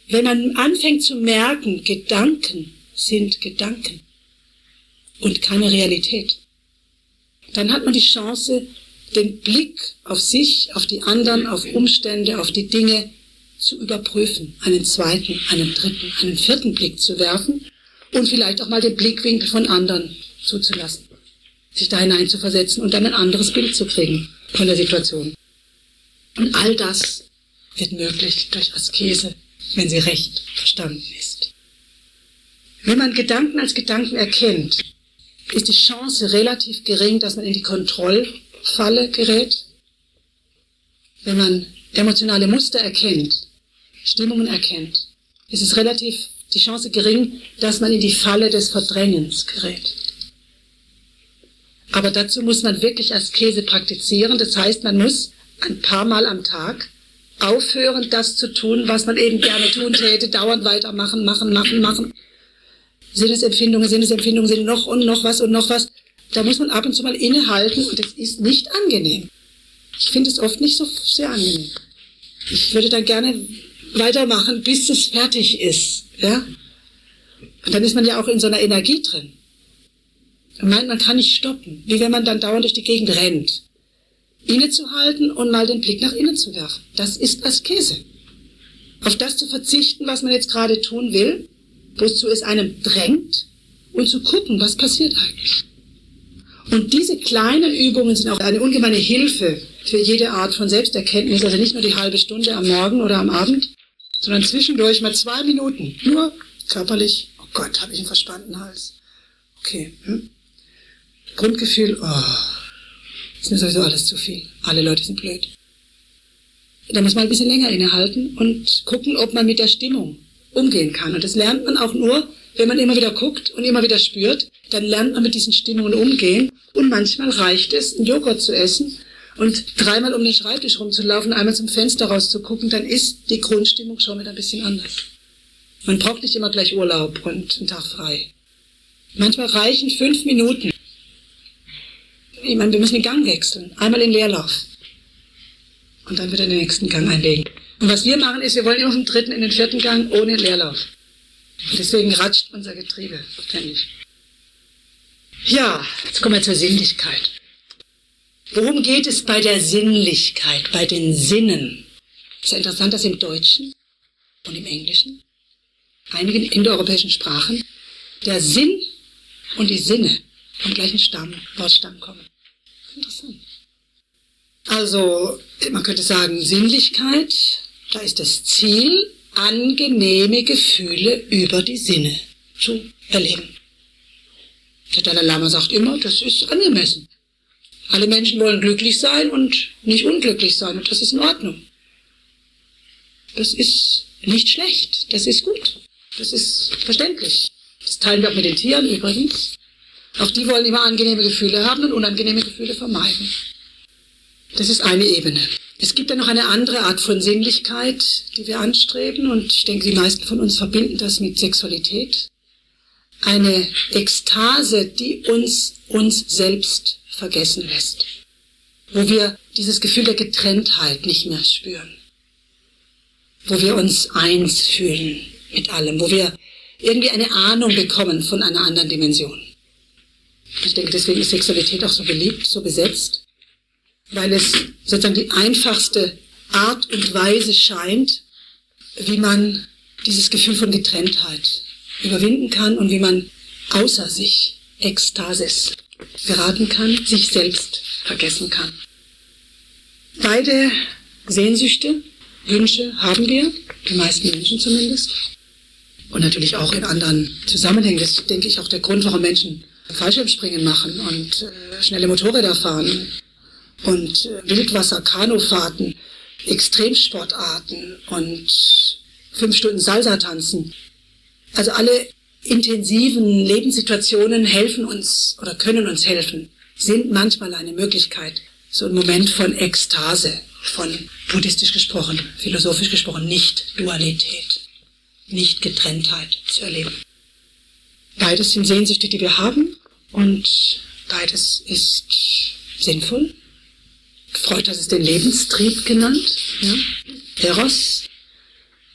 Wenn man anfängt zu merken, Gedanken sind Gedanken und keine Realität, dann hat man die Chance, den Blick auf sich, auf die anderen, auf Umstände, auf die Dinge zu überprüfen, einen zweiten, einen dritten, einen vierten Blick zu werfen und vielleicht auch mal den Blickwinkel von anderen zuzulassen, sich da hinein zu versetzen und dann ein anderes Bild zu kriegen von der Situation. Und all das wird möglich durch Askese, wenn sie recht verstanden ist. Wenn man Gedanken als Gedanken erkennt, ist die Chance relativ gering, dass man in die Kontrollfalle gerät. Wenn man emotionale Muster erkennt, Stimmungen erkennt, ist es relativ die Chance gering, dass man in die Falle des Verdrängens gerät. Aber dazu muss man wirklich Askese praktizieren. Das heißt, man muss ein paar Mal am Tag aufhören, das zu tun, was man eben gerne tun täte, dauernd weitermachen, machen. Sinnesempfindungen sind noch und noch was. Da muss man ab und zu mal innehalten und das ist nicht angenehm. Ich finde es oft nicht so sehr angenehm. Ich würde dann gerne weitermachen, bis es fertig ist. Ja? Und dann ist man ja auch in so einer Energie drin. Man meint, man kann nicht stoppen, wie wenn man dann dauernd durch die Gegend rennt. Innezuhalten und mal den Blick nach innen zu werfen. Das ist Askese. Auf das zu verzichten, was man jetzt gerade tun will, wozu es einem drängt, und zu gucken, was passiert eigentlich. Und diese kleinen Übungen sind auch eine ungemeine Hilfe für jede Art von Selbsterkenntnis, also nicht nur die halbe Stunde am Morgen oder am Abend, sondern zwischendurch mal 2 Minuten, nur körperlich, oh Gott, habe ich einen verspannten Hals. Okay. Grundgefühl, ist mir sowieso alles zu viel. Alle Leute sind blöd. Da muss man ein bisschen länger innehalten und gucken, ob man mit der Stimmung umgehen kann. Und das lernt man auch nur, wenn man immer wieder guckt und immer wieder spürt, dann lernt man mit diesen Stimmungen umgehen. Und manchmal reicht es, einen Joghurt zu essen und 3-mal um den Schreibtisch rumzulaufen, einmal zum Fenster rauszugucken, dann ist die Grundstimmung schon wieder ein bisschen anders. Man braucht nicht immer gleich Urlaub und einen Tag frei. Manchmal reichen 5 Minuten. Ich meine, wir müssen den Gang wechseln. Einmal in Leerlauf. Und dann wieder den nächsten Gang einlegen. Und was wir machen ist, wir wollen immer vom 3. in den 4. Gang ohne Leerlauf. Und deswegen ratscht unser Getriebe ständig. Ja, jetzt kommen wir zur Sinnlichkeit. Worum geht es bei der Sinnlichkeit, bei den Sinnen? Es ist ja interessant, dass im Deutschen und im Englischen, einigen indoeuropäischen Sprachen, der Sinn und die Sinne vom gleichen Wortstamm kommen. Interessant. Also, man könnte sagen, Sinnlichkeit, da ist das Ziel, angenehme Gefühle über die Sinne zu erleben. Der Dalai Lama sagt immer, das ist angemessen. Alle Menschen wollen glücklich sein und nicht unglücklich sein, und das ist in Ordnung. Das ist nicht schlecht, das ist gut, das ist verständlich. Das teilen wir auch mit den Tieren übrigens. Auch die wollen immer angenehme Gefühle haben und unangenehme Gefühle vermeiden. Das ist eine Ebene. Es gibt dann noch eine andere Art von Sinnlichkeit, die wir anstreben, und ich denke, die meisten von uns verbinden das mit Sexualität. Eine Ekstase, die uns selbst vergessen lässt. Wo wir dieses Gefühl der Getrenntheit nicht mehr spüren. Wo wir uns eins fühlen mit allem. Wo wir irgendwie eine Ahnung bekommen von einer anderen Dimension. Ich denke, deswegen ist Sexualität auch so beliebt, so besetzt. Weil es sozusagen die einfachste Art und Weise scheint, wie man dieses Gefühl von Getrenntheit überwinden kann und wie man außer sich, Ekstasis, geraten kann, sich selbst vergessen kann. Beide Sehnsüchte, Wünsche haben wir, die meisten Menschen zumindest. Und natürlich auch in anderen Zusammenhängen. Das ist, denke ich, auch der Grund, warum Menschen Fallschirmspringen machen und schnelle Motorräder fahren und Wildwasser, Kanufahrten, Extremsportarten und 5 Stunden Salsa tanzen. Also alle intensiven Lebenssituationen helfen uns oder können uns helfen, sind manchmal eine Möglichkeit, so ein Moment von Ekstase, von buddhistisch gesprochen, philosophisch gesprochen, Nicht-Dualität, Nicht-Getrenntheit zu erleben. Beides sind Sehnsüchte, die wir haben, und beides ist sinnvoll. Freud hat es den Lebenstrieb genannt, ja? Eros.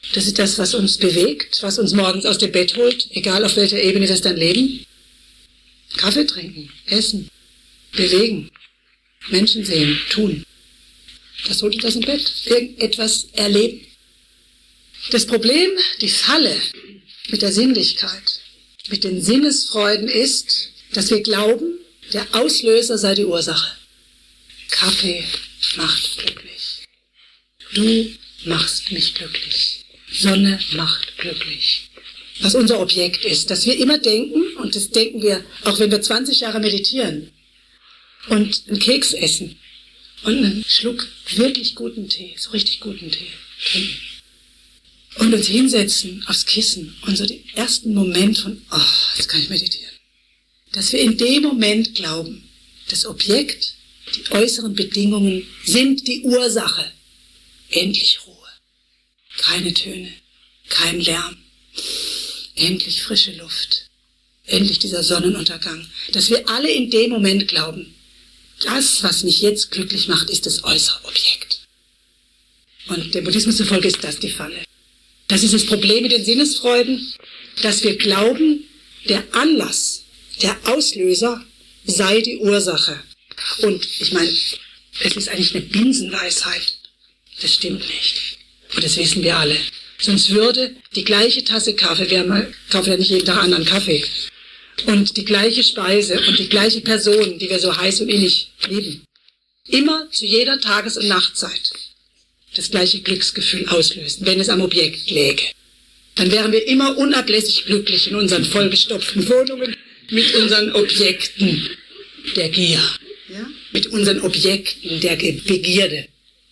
Das ist das, was uns bewegt, was uns morgens aus dem Bett holt, egal auf welcher Ebene wir es dann leben. Kaffee trinken, essen, bewegen, Menschen sehen, tun. Das holt uns aus dem Bett. Irgendetwas erleben. Das Problem, die Falle mit der Sinnlichkeit, mit den Sinnesfreuden ist, dass wir glauben, der Auslöser sei die Ursache. Kaffee macht glücklich. Du machst mich glücklich. Sonne macht glücklich. Was unser Objekt ist, dass wir immer denken, und das denken wir, auch wenn wir 20 Jahre meditieren und einen Keks essen und einen Schluck wirklich guten Tee, so richtig guten Tee trinken und uns hinsetzen aufs Kissen und so den ersten Moment von, jetzt kann ich meditieren, dass wir in dem Moment glauben, das Objekt, die äußeren Bedingungen sind die Ursache. Endlich Ruhe, keine Töne, kein Lärm, endlich frische Luft, endlich dieser Sonnenuntergang. Dass wir alle in dem Moment glauben, das, was mich jetzt glücklich macht, ist das äußere Objekt. Und dem Buddhismus zufolge ist das die Falle. Das ist das Problem mit den Sinnesfreuden, dass wir glauben, der Anlass, der Auslöser sei die Ursache. Und ich meine, es ist eigentlich eine Binsenweisheit. Das stimmt nicht. Und das wissen wir alle. Sonst würde die gleiche Tasse Kaffee, kaufen ja nicht jeden Tag anderen Kaffee, und die gleiche Speise und die gleiche Person, die wir so heiß und innig lieben, immer zu jeder Tages- und Nachtzeit das gleiche Glücksgefühl auslösen, wenn es am Objekt läge. Dann wären wir immer unablässig glücklich in unseren vollgestopften Wohnungen mit unseren Objekten der Gier, mit unseren Objekten der Begierde.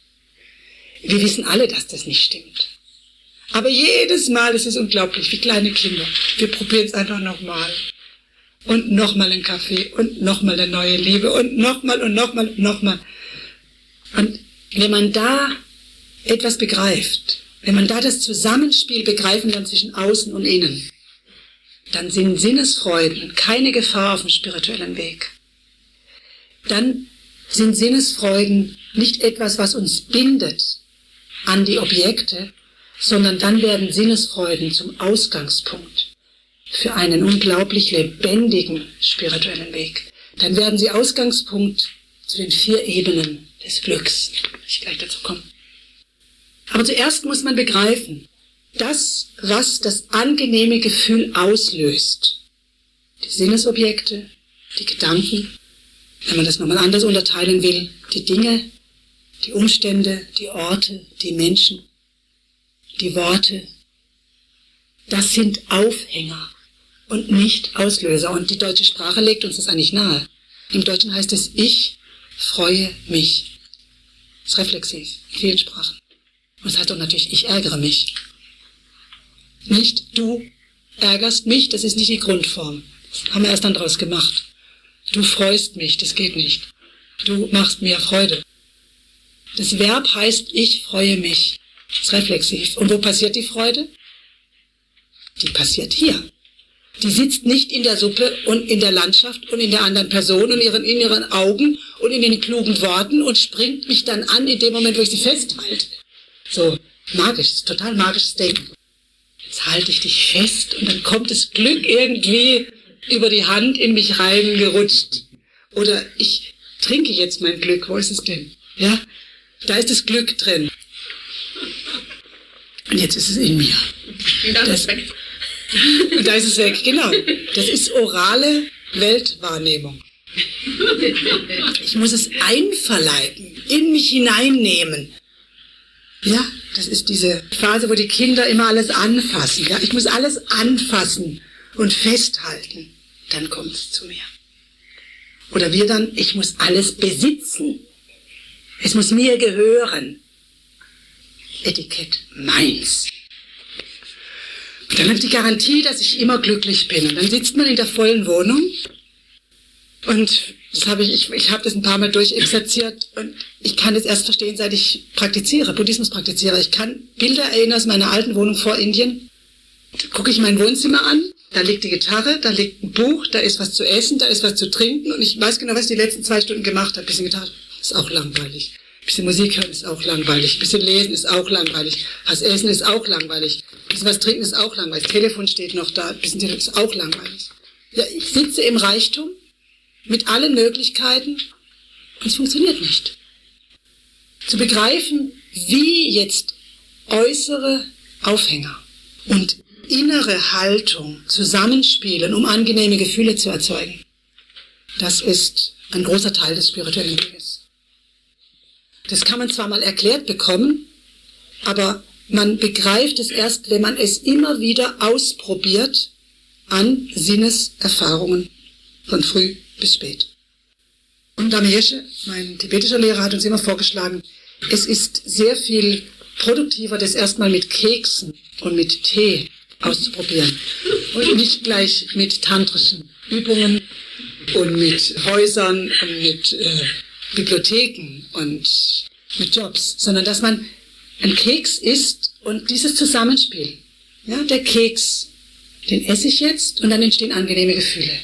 Wir wissen alle, dass das nicht stimmt. Aber jedes Mal ist es unglaublich, wie kleine Kinder. Wir probieren es einfach nochmal. Und nochmal einen Kaffee und nochmal eine neue Liebe und nochmal und nochmal und nochmal. Und wenn man da etwas begreift, wenn man da das Zusammenspiel begreifen kann zwischen Außen und Innen, dann sind Sinnesfreuden keine Gefahr auf dem spirituellen Weg. Dann sind Sinnesfreuden nicht etwas, was uns bindet an die Objekte, sondern dann werden Sinnesfreuden zum Ausgangspunkt für einen unglaublich lebendigen spirituellen Weg. Dann werden sie Ausgangspunkt zu den 4 Ebenen des Glücks. Ich gleich dazu komme. Aber zuerst muss man begreifen, das, was das angenehme Gefühl auslöst, die Sinnesobjekte, die Gedanken, wenn man das nochmal anders unterteilen will, die Dinge, die Umstände, die Orte, die Menschen, die Worte, das sind Aufhänger und nicht Auslöser. Und die deutsche Sprache legt uns das eigentlich nahe. Im Deutschen heißt es, ich freue mich. Das ist reflexiv, in vielen Sprachen. Und das heißt auch natürlich, ich ärgere mich. Nicht, du ärgerst mich, das ist nicht die Grundform. Das haben wir erst dann draus gemacht. Du freust mich, das geht nicht. Du machst mir Freude. Das Verb heißt, ich freue mich. Das ist reflexiv. Und wo passiert die Freude? Die passiert hier. Die sitzt nicht in der Suppe und in der Landschaft und in der anderen Person und in ihren Augen und in den klugen Worten und springt mich dann an in dem Moment, wo ich sie festhalte. So, magisch, total magisches Denken. Jetzt halte ich dich fest und dann kommt das Glück irgendwie über die Hand in mich reingerutscht. Oder ich trinke jetzt mein Glück, wo ist es denn? Ja, da ist das Glück drin. Und jetzt ist es in mir. Und da ist es weg, genau. Das ist orale Weltwahrnehmung. Ich muss es einverleiben, in mich hineinnehmen. Ja, das ist diese Phase, wo die Kinder immer alles anfassen. Ja, ich muss alles anfassen und festhalten. Dann kommt es zu mir. Oder wir dann, ich muss alles besitzen. Es muss mir gehören. Etikett, meins. Und dann habe ich die Garantie, dass ich immer glücklich bin. Und dann sitzt man in der vollen Wohnung und das habe ich habe das ein paar Mal durchexerziert und ich kann das erst verstehen, seit ich praktiziere, Buddhismus praktiziere. Ich kann Bilder erinnern aus meiner alten Wohnung vor Indien. Da gucke ich mein Wohnzimmer an, da liegt die Gitarre, da liegt ein Buch, da ist was zu essen, da ist was zu trinken und ich weiß genau, was ich die letzten 2 Stunden gemacht habe, bisschen Gitarre. Das ist auch langweilig. bisschen Musik hören ist auch langweilig, ein bisschen lesen ist auch langweilig, was essen ist auch langweilig, ein bisschen was trinken ist auch langweilig, das Telefon steht noch da, ein bisschen Telefon ist auch langweilig. Ja, ich sitze im Reichtum mit allen Möglichkeiten und es funktioniert nicht. Zu begreifen, wie jetzt äußere Aufhänger und innere Haltung zusammenspielen, um angenehme Gefühle zu erzeugen, das ist ein großer Teil des spirituellen Weges. Das kann man zwar mal erklärt bekommen, aber man begreift es erst, wenn man es immer wieder ausprobiert an Sinneserfahrungen von früh bis spät. Und Dame Yeshe, mein tibetischer Lehrer, hat uns immer vorgeschlagen, es ist sehr viel produktiver, das erstmal mit Keksen und mit Tee auszuprobieren und nicht gleich mit tantrischen Übungen und mit Häusern und mit Bibliotheken und mit Jobs, sondern dass man einen Keks isst und dieses Zusammenspiel, ja, der Keks, den esse ich jetzt und dann entstehen angenehme Gefühle.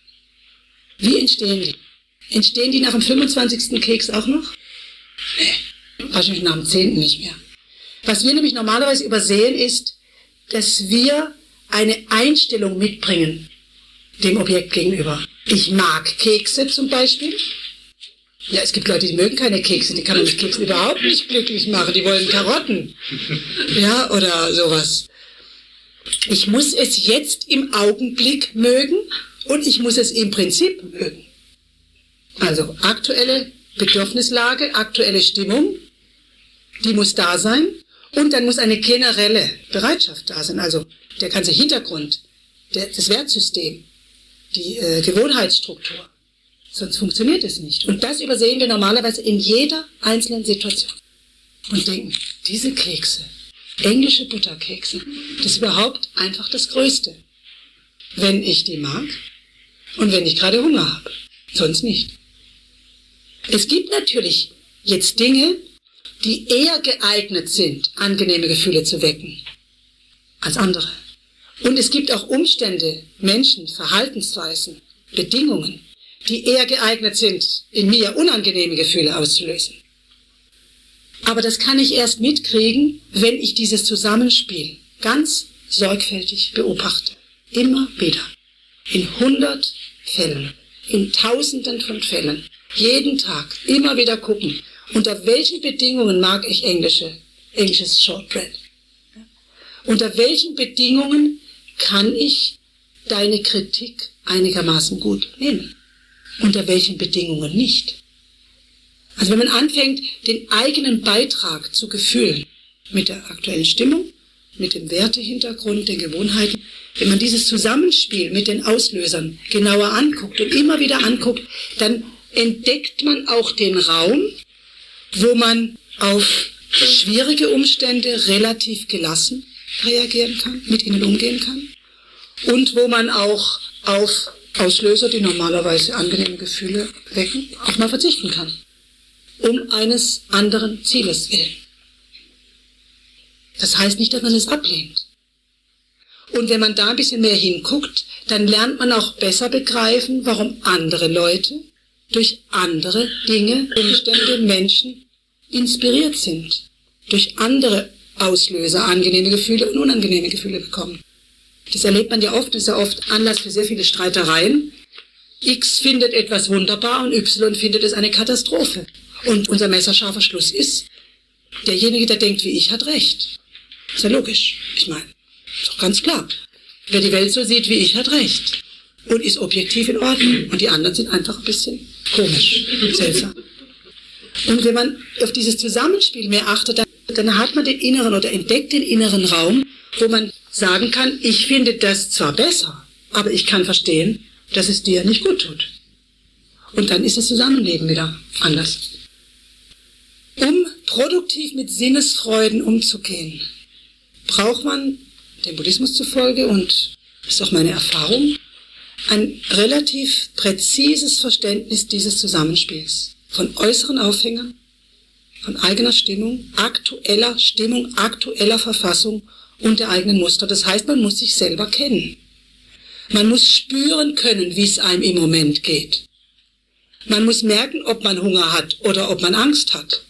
Wie entstehen die? Entstehen die nach dem 25. Keks auch noch? Nee, wahrscheinlich nach dem 10. nicht mehr. Was wir nämlich normalerweise übersehen ist, dass wir eine Einstellung mitbringen dem Objekt gegenüber. Ich mag Kekse zum Beispiel. Ja, es gibt Leute, die mögen keine Kekse, die kann man mit Keksen überhaupt nicht glücklich machen, die wollen Karotten. Ja, oder sowas. Ich muss es jetzt im Augenblick mögen und ich muss es im Prinzip mögen. Also aktuelle Bedürfnislage, aktuelle Stimmung, die muss da sein und dann muss eine generelle Bereitschaft da sein, also der ganze Hintergrund, das Wertsystem, die Gewohnheitsstruktur. Sonst funktioniert es nicht. Und das übersehen wir normalerweise in jeder einzelnen Situation. Und denken, diese Kekse, englische Butterkekse, das ist überhaupt einfach das Größte. Wenn ich die mag und wenn ich gerade Hunger habe. Sonst nicht. Es gibt natürlich jetzt Dinge, die eher geeignet sind, angenehme Gefühle zu wecken, als andere. Und es gibt auch Umstände, Menschen, Verhaltensweisen, Bedingungen, die eher geeignet sind, in mir unangenehme Gefühle auszulösen. Aber das kann ich erst mitkriegen, wenn ich dieses Zusammenspiel ganz sorgfältig beobachte. Immer wieder. In 100 Fällen. In Tausenden von Fällen. Jeden Tag. Immer wieder gucken. Unter welchen Bedingungen mag ich englisches Shortbread? Unter welchen Bedingungen kann ich deine Kritik einigermaßen gut nehmen? Unter welchen Bedingungen nicht? Also wenn man anfängt, den eigenen Beitrag zu Gefühlen mit der aktuellen Stimmung, mit dem Wertehintergrund, den Gewohnheiten, wenn man dieses Zusammenspiel mit den Auslösern genauer anguckt und immer wieder anguckt, dann entdeckt man auch den Raum, wo man auf schwierige Umstände relativ gelassen reagieren kann, mit ihnen umgehen kann und wo man auch auf Auslöser, die normalerweise angenehme Gefühle wecken, auch mal verzichten kann, um eines anderen Zieles willen. Das heißt nicht, dass man es ablehnt. Und wenn man da ein bisschen mehr hinguckt, dann lernt man auch besser begreifen, warum andere Leute durch andere Dinge, Umstände, Menschen inspiriert sind, durch andere Auslöser angenehme Gefühle und unangenehme Gefühle bekommen. Das erlebt man ja oft, das ist ja oft Anlass für sehr viele Streitereien. X findet etwas wunderbar und Y findet es eine Katastrophe. Und unser messerscharfer Schluss ist, derjenige, der denkt wie ich, hat recht. Ist ja logisch. Ich meine, ist doch ganz klar. Wer die Welt so sieht wie ich, hat recht. Und ist objektiv in Ordnung. Und die anderen sind einfach ein bisschen komisch, seltsam. Und wenn man auf dieses Zusammenspiel mehr achtet, dann hat man den inneren oder entdeckt den inneren Raum, wo man sagen kann, ich finde das zwar besser, aber ich kann verstehen, dass es dir nicht gut tut. Und dann ist das Zusammenleben wieder anders. Um produktiv mit Sinnesfreuden umzugehen, braucht man, dem Buddhismus zufolge, und das ist auch meine Erfahrung, ein relativ präzises Verständnis dieses Zusammenspiels. Von äußeren Aufhängern, von eigener Stimmung, aktueller Verfassung und der eigenen Muster. Das heißt, man muss sich selber kennen. Man muss spüren können, wie es einem im Moment geht. Man muss merken, ob man Hunger hat oder ob man Angst hat.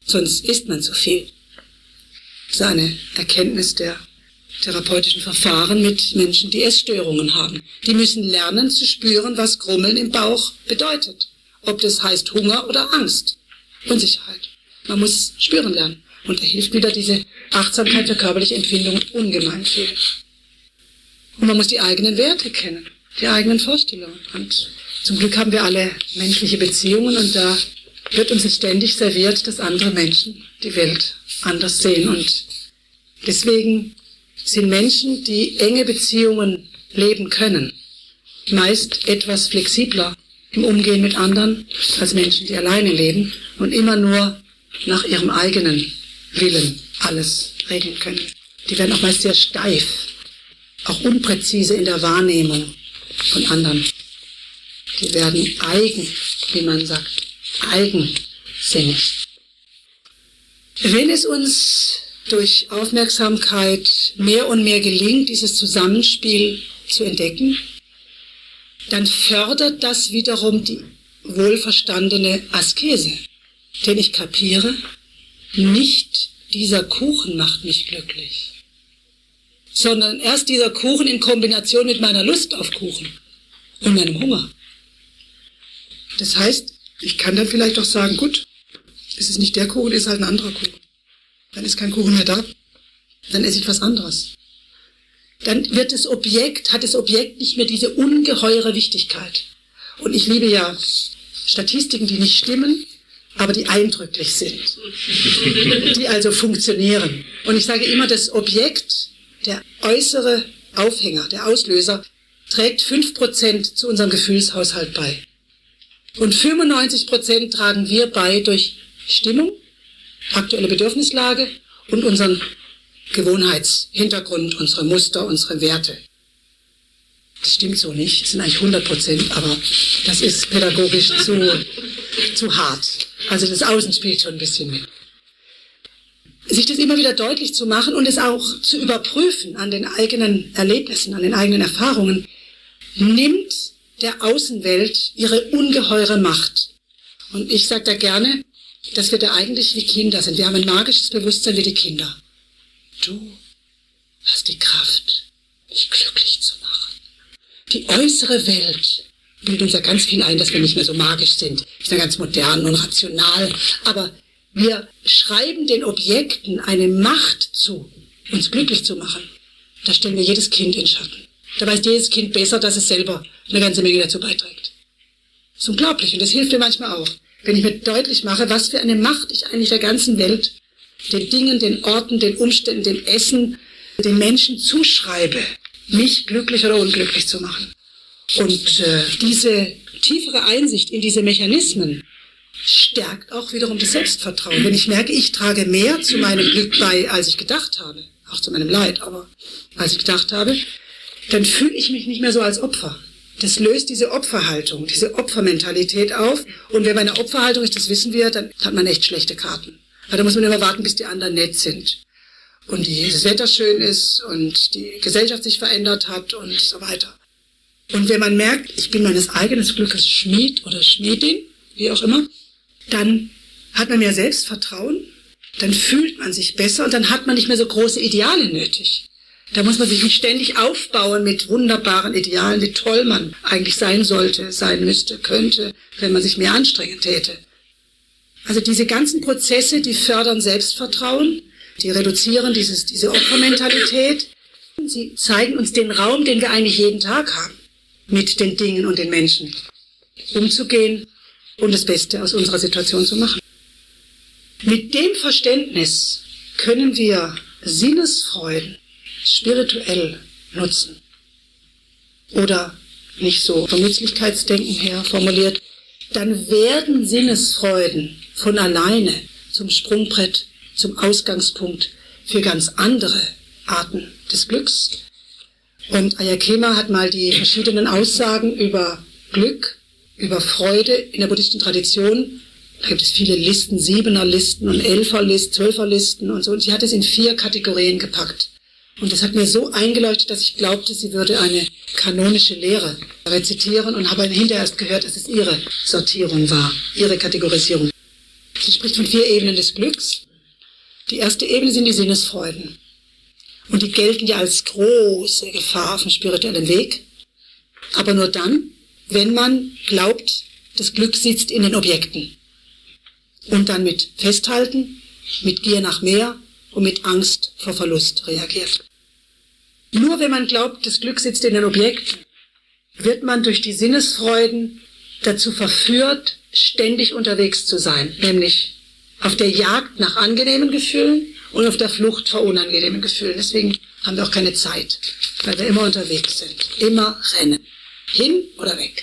sonst isst man zu viel. Das ist eine Erkenntnis der therapeutischen Verfahren mit Menschen, die Essstörungen haben. Die müssen lernen zu spüren, was Grummeln im Bauch bedeutet. Ob das heißt Hunger oder Angst, Unsicherheit. Man muss spüren lernen. Und da hilft wieder diese Achtsamkeit für körperliche Empfindungen ungemein viel. Und man muss die eigenen Werte kennen, die eigenen Vorstellungen. Und zum Glück haben wir alle menschliche Beziehungen und da wird uns ständig serviert, dass andere Menschen die Welt anders sehen. Und deswegen sind Menschen, die enge Beziehungen leben können, meist etwas flexibler im Umgehen mit anderen als Menschen, die alleine leben und immer nur nach ihrem eigenen Willen alles regeln können. Die werden auch meist sehr steif, auch unpräzise in der Wahrnehmung von anderen. Die werden eigen, wie man sagt, eigensinnig. Wenn es uns durch Aufmerksamkeit mehr und mehr gelingt, dieses Zusammenspiel zu entdecken, dann fördert das wiederum die wohlverstandene Askese. Denn ich kapiere, nicht dieser Kuchen macht mich glücklich, sondern erst dieser Kuchen in Kombination mit meiner Lust auf Kuchen und meinem Hunger. Das heißt, ich kann dann vielleicht auch sagen, gut, es ist nicht der Kuchen, es ist halt ein anderer Kuchen. Dann ist kein Kuchen mehr da, dann esse ich was anderes. Dann hat das Objekt nicht mehr diese ungeheure Wichtigkeit. Und ich liebe ja Statistiken, die nicht stimmen, aber die eindrücklich sind, die also funktionieren. Und ich sage immer, das Objekt, der äußere Aufhänger, der Auslöser, trägt 5% zu unserem Gefühlshaushalt bei. Und 95% tragen wir bei durch Stimmung, aktuelle Bedürfnislage und unseren Gewohnheitshintergrund, unsere Muster, unsere Werte. Das stimmt so nicht, das sind eigentlich 100%, aber das ist pädagogisch zu hart. Also das Außen spielt schon ein bisschen mit. Sich das immer wieder deutlich zu machen und es auch zu überprüfen an den eigenen Erlebnissen, an den eigenen Erfahrungen, nimmt der Außenwelt ihre ungeheure Macht. Und ich sage da gerne, dass wir da eigentlich wie Kinder sind. Wir haben ein magisches Bewusstsein wie die Kinder. Du hast die Kraft, mich glücklich zu machen. Die äußere Welt bildet uns ja ganz viel ein, dass wir nicht mehr so magisch sind. Wir sind ja ganz modern und rational. Aber wir schreiben den Objekten eine Macht zu, uns glücklich zu machen. Da stellen wir jedes Kind in Schatten. Da weiß jedes Kind besser, dass es selber eine ganze Menge dazu beiträgt. Das ist unglaublich und das hilft mir manchmal auch, wenn ich mir deutlich mache, was für eine Macht ich eigentlich der ganzen Welt, den Dingen, den Orten, den Umständen, dem Essen, den Menschen zuschreibe, mich glücklich oder unglücklich zu machen. Und diese tiefere Einsicht in diese Mechanismen stärkt auch wiederum das Selbstvertrauen. Wenn ich merke, ich trage mehr zu meinem Glück bei, als ich gedacht habe, auch zu meinem Leid, aber als ich gedacht habe, dann fühle ich mich nicht mehr so als Opfer. Das löst diese Opferhaltung, diese Opfermentalität auf. Und wenn man eine Opferhaltung ist, das wissen wir, dann hat man echt schlechte Karten. Weil da muss man immer warten, bis die anderen nett sind. Und das Wetter schön ist und die Gesellschaft sich verändert hat und so weiter. Und wenn man merkt, ich bin meines eigenen Glückes Schmied oder Schmiedin, wie auch immer, dann hat man mehr Selbstvertrauen, dann fühlt man sich besser und dann hat man nicht mehr so große Ideale nötig. Da muss man sich nicht ständig aufbauen mit wunderbaren Idealen, wie toll man eigentlich sein sollte, sein müsste, könnte, wenn man sich mehr anstrengen täte. Also diese ganzen Prozesse, die fördern Selbstvertrauen, die reduzieren diese Opfermentalität. Sie zeigen uns den Raum, den wir eigentlich jeden Tag haben, mit den Dingen und den Menschen umzugehen und das Beste aus unserer Situation zu machen. Mit dem Verständnis können wir Sinnesfreuden spirituell nutzen. Oder nicht so vom Nützlichkeitsdenken her formuliert, dann werden Sinnesfreuden von alleine zum Sprungbrett, zum Ausgangspunkt für ganz andere Arten des Glücks. Und Ayakema hat mal die verschiedenen Aussagen über Glück, über Freude in der buddhistischen Tradition, da gibt es viele Listen, 7er-Listen und 11er-Listen, 12er-Listen und so, und sie hat es in 4 Kategorien gepackt. Und das hat mir so eingeleuchtet, dass ich glaubte, sie würde eine kanonische Lehre rezitieren und habe hinterher erst gehört, dass es ihre Sortierung war, ihre Kategorisierung. Sie spricht von 4 Ebenen des Glücks. Die erste Ebene sind die Sinnesfreuden. Und die gelten ja als große Gefahr auf dem spirituellen Weg. Aber nur dann, wenn man glaubt, das Glück sitzt in den Objekten. Und dann mit Festhalten, mit Gier nach mehr und mit Angst vor Verlust reagiert. Nur wenn man glaubt, das Glück sitzt in den Objekten, wird man durch die Sinnesfreuden dazu verführt, ständig unterwegs zu sein, nämlich auf der Jagd nach angenehmen Gefühlen und auf der Flucht vor unangenehmen Gefühlen. Deswegen haben wir auch keine Zeit, weil wir immer unterwegs sind, immer rennen, hin oder weg.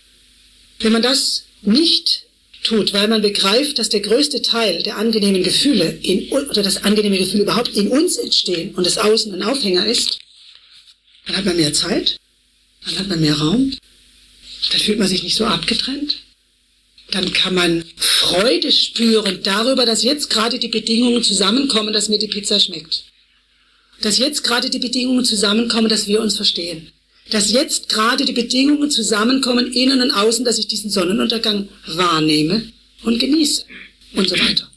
Wenn man das nicht tut, weil man begreift, dass der größte Teil der angenehmen Gefühle oder das angenehme Gefühl überhaupt in uns entstehen und das Außen ein Aufhänger ist, dann hat man mehr Zeit, dann hat man mehr Raum, dann fühlt man sich nicht so abgetrennt. Dann kann man Freude spüren darüber, dass jetzt gerade die Bedingungen zusammenkommen, dass mir die Pizza schmeckt. Dass jetzt gerade die Bedingungen zusammenkommen, dass wir uns verstehen. Dass jetzt gerade die Bedingungen zusammenkommen, innen und außen, dass ich diesen Sonnenuntergang wahrnehme und genieße und so weiter.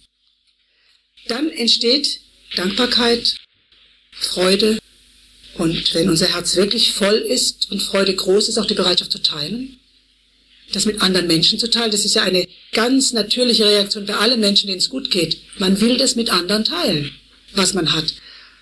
Dann entsteht Dankbarkeit, Freude und wenn unser Herz wirklich voll ist und Freude groß ist, auch die Bereitschaft zu teilen. Das mit anderen Menschen zu teilen, das ist ja eine ganz natürliche Reaktion bei allen Menschen, denen es gut geht. Man will das mit anderen teilen, was man hat.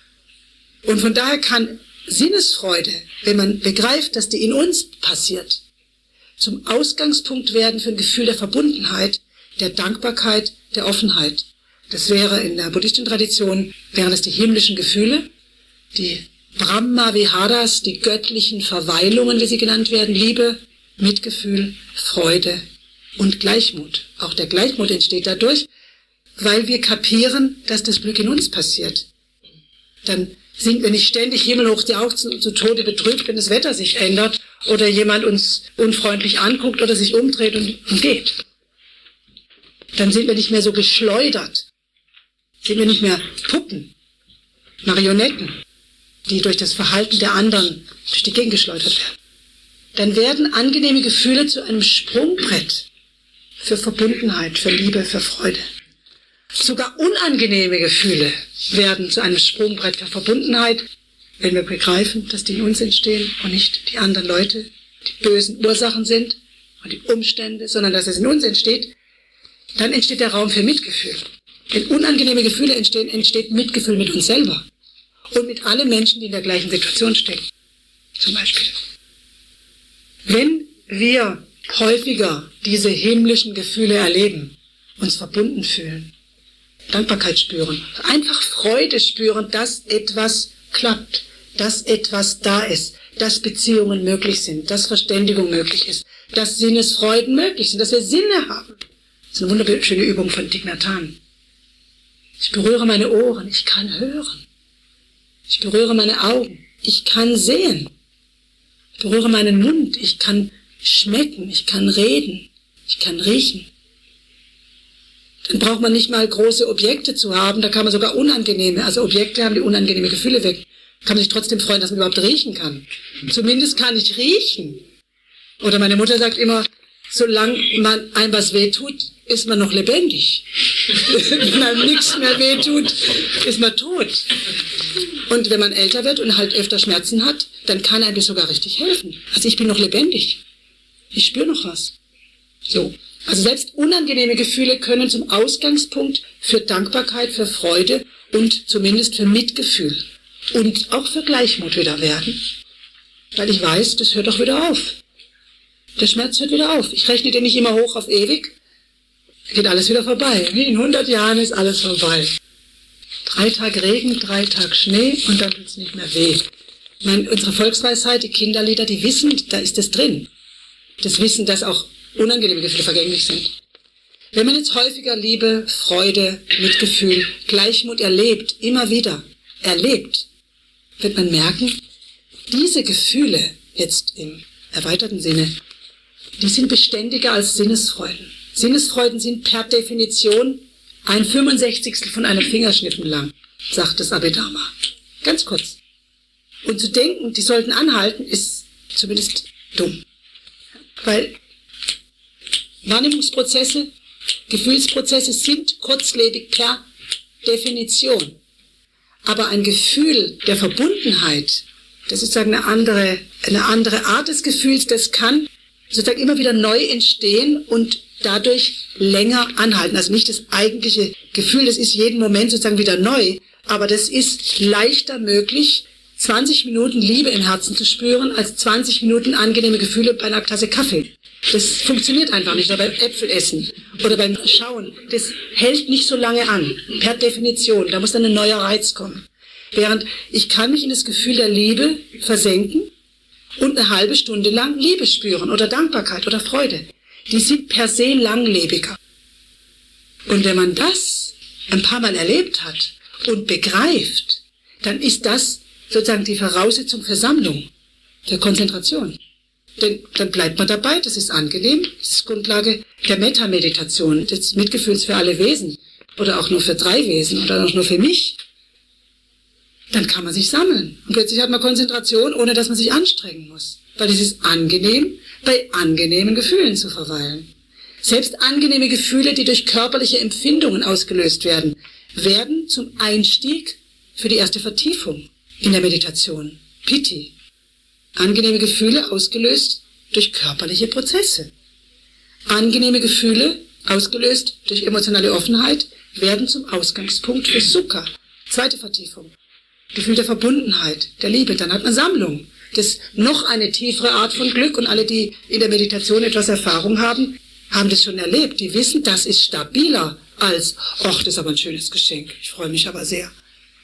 Und von daher kann Sinnesfreude, wenn man begreift, dass die in uns passiert, zum Ausgangspunkt werden für ein Gefühl der Verbundenheit, der Dankbarkeit, der Offenheit. Das wäre in der buddhistischen Tradition, wären das die himmlischen Gefühle, die Brahma-Viharas, die göttlichen Verweilungen, wie sie genannt werden, Liebe, Mitgefühl, Freude und Gleichmut. Auch der Gleichmut entsteht dadurch, weil wir kapieren, dass das Glück in uns passiert. Dann sind wir nicht ständig himmelhoch die Augen zu Tode betrübt, wenn das Wetter sich ändert oder jemand uns unfreundlich anguckt oder sich umdreht und geht. Dann sind wir nicht mehr so geschleudert. Sind wir nicht mehr Puppen, Marionetten, die durch das Verhalten der anderen durch die Gegend geschleudert werden. Dann werden angenehme Gefühle zu einem Sprungbrett für Verbundenheit, für Liebe, für Freude. Sogar unangenehme Gefühle werden zu einem Sprungbrett für Verbundenheit, wenn wir begreifen, dass die in uns entstehen und nicht die anderen Leute, die bösen Ursachen sind und die Umstände, sondern dass es in uns entsteht. Dann entsteht der Raum für Mitgefühl. Wenn unangenehme Gefühle entstehen, entsteht Mitgefühl mit uns selber und mit allen Menschen, die in der gleichen Situation stecken. Zum Beispiel. Wenn wir häufiger diese himmlischen Gefühle erleben, uns verbunden fühlen, Dankbarkeit spüren, einfach Freude spüren, dass etwas klappt, dass etwas da ist, dass Beziehungen möglich sind, dass Verständigung möglich ist, dass Sinnesfreuden möglich sind, dass wir Sinne haben. Das ist eine wunderschöne Übung von Thich Nhat Hanh. Ich berühre meine Ohren, ich kann hören. Ich berühre meine Augen, ich kann sehen. Ich berühre meinen Mund, ich kann schmecken, ich kann reden, ich kann riechen. Dann braucht man nicht mal große Objekte zu haben, da kann man sogar unangenehme, also Objekte haben die unangenehme Gefühle weg. Kann man sich trotzdem freuen, dass man überhaupt riechen kann. Zumindest kann ich riechen. Oder meine Mutter sagt immer, solange man einem was wehtut, ist man noch lebendig. Wenn einem nichts mehr wehtut, ist man tot. Und wenn man älter wird und halt öfter Schmerzen hat, dann kann einem das sogar richtig helfen. Also ich bin noch lebendig. Ich spüre noch was. So. Also selbst unangenehme Gefühle können zum Ausgangspunkt für Dankbarkeit, für Freude und zumindest für Mitgefühl und auch für Gleichmut wieder werden. Weil ich weiß, das hört doch wieder auf. Der Schmerz hört wieder auf. Ich rechne den nicht immer hoch auf ewig. Geht alles wieder vorbei. Wie in 100 Jahren ist alles vorbei. 3 Tage Regen, 3 Tage Schnee und dann tut's nicht mehr weh. Ich meine, unsere Volksweisheit, die Kinderlieder, die wissen, da ist es drin. Das Wissen, dass auch unangenehme Gefühle vergänglich sind. Wenn man jetzt häufiger Liebe, Freude, Mitgefühl, Gleichmut erlebt, immer wieder erlebt, wird man merken, diese Gefühle, jetzt im erweiterten Sinne, die sind beständiger als Sinnesfreuden. Sinnesfreuden sind per Definition ein 65. von einem Fingerschnippen lang, sagt das Abhidharma. Ganz kurz. Und zu denken, die sollten anhalten, ist zumindest dumm. Weil Wahrnehmungsprozesse Gefühlsprozesse sind kurzlebig per Definition. Aber ein Gefühl der Verbundenheit, das ist sozusagen eine andere Art des Gefühls, das kann sozusagen immer wieder neu entstehen und dadurch länger anhalten. Also nicht das eigentliche Gefühl, das ist jeden Moment sozusagen wieder neu, aber das ist leichter möglich, 20 Minuten Liebe im Herzen zu spüren, als 20 Minuten angenehme Gefühle bei einer Tasse Kaffee. Das funktioniert einfach nicht, oder beim Äpfelessen oder beim Schauen. Das hält nicht so lange an, per Definition. Da muss dann ein neuer Reiz kommen. Während ich kann mich in das Gefühl der Liebe versenken und eine halbe Stunde lang Liebe spüren oder Dankbarkeit oder Freude. Die sind per se langlebiger. Und wenn man das ein paar Mal erlebt hat und begreift, dann ist das sozusagen die Voraussetzung für Sammlung, für Konzentration. Denn dann bleibt man dabei, das ist angenehm, das ist Grundlage der Metameditation, des Mitgefühls für alle Wesen oder auch nur für 3 Wesen oder auch nur für mich. Dann kann man sich sammeln. Und plötzlich hat man Konzentration, ohne dass man sich anstrengen muss. Weil es ist angenehm, bei angenehmen Gefühlen zu verweilen. Selbst angenehme Gefühle, die durch körperliche Empfindungen ausgelöst werden, werden zum Einstieg für die erste Vertiefung in der Meditation. Piti. Angenehme Gefühle ausgelöst durch körperliche Prozesse. Angenehme Gefühle, ausgelöst durch emotionale Offenheit, werden zum Ausgangspunkt für Sukha. Zweite Vertiefung. Gefühl der Verbundenheit, der Liebe. Dann hat man Sammlung. Das ist noch eine tiefere Art von Glück. Und alle, die in der Meditation etwas Erfahrung haben, haben das schon erlebt. Die wissen, das ist stabiler als, ach, das ist aber ein schönes Geschenk. Ich freue mich aber sehr.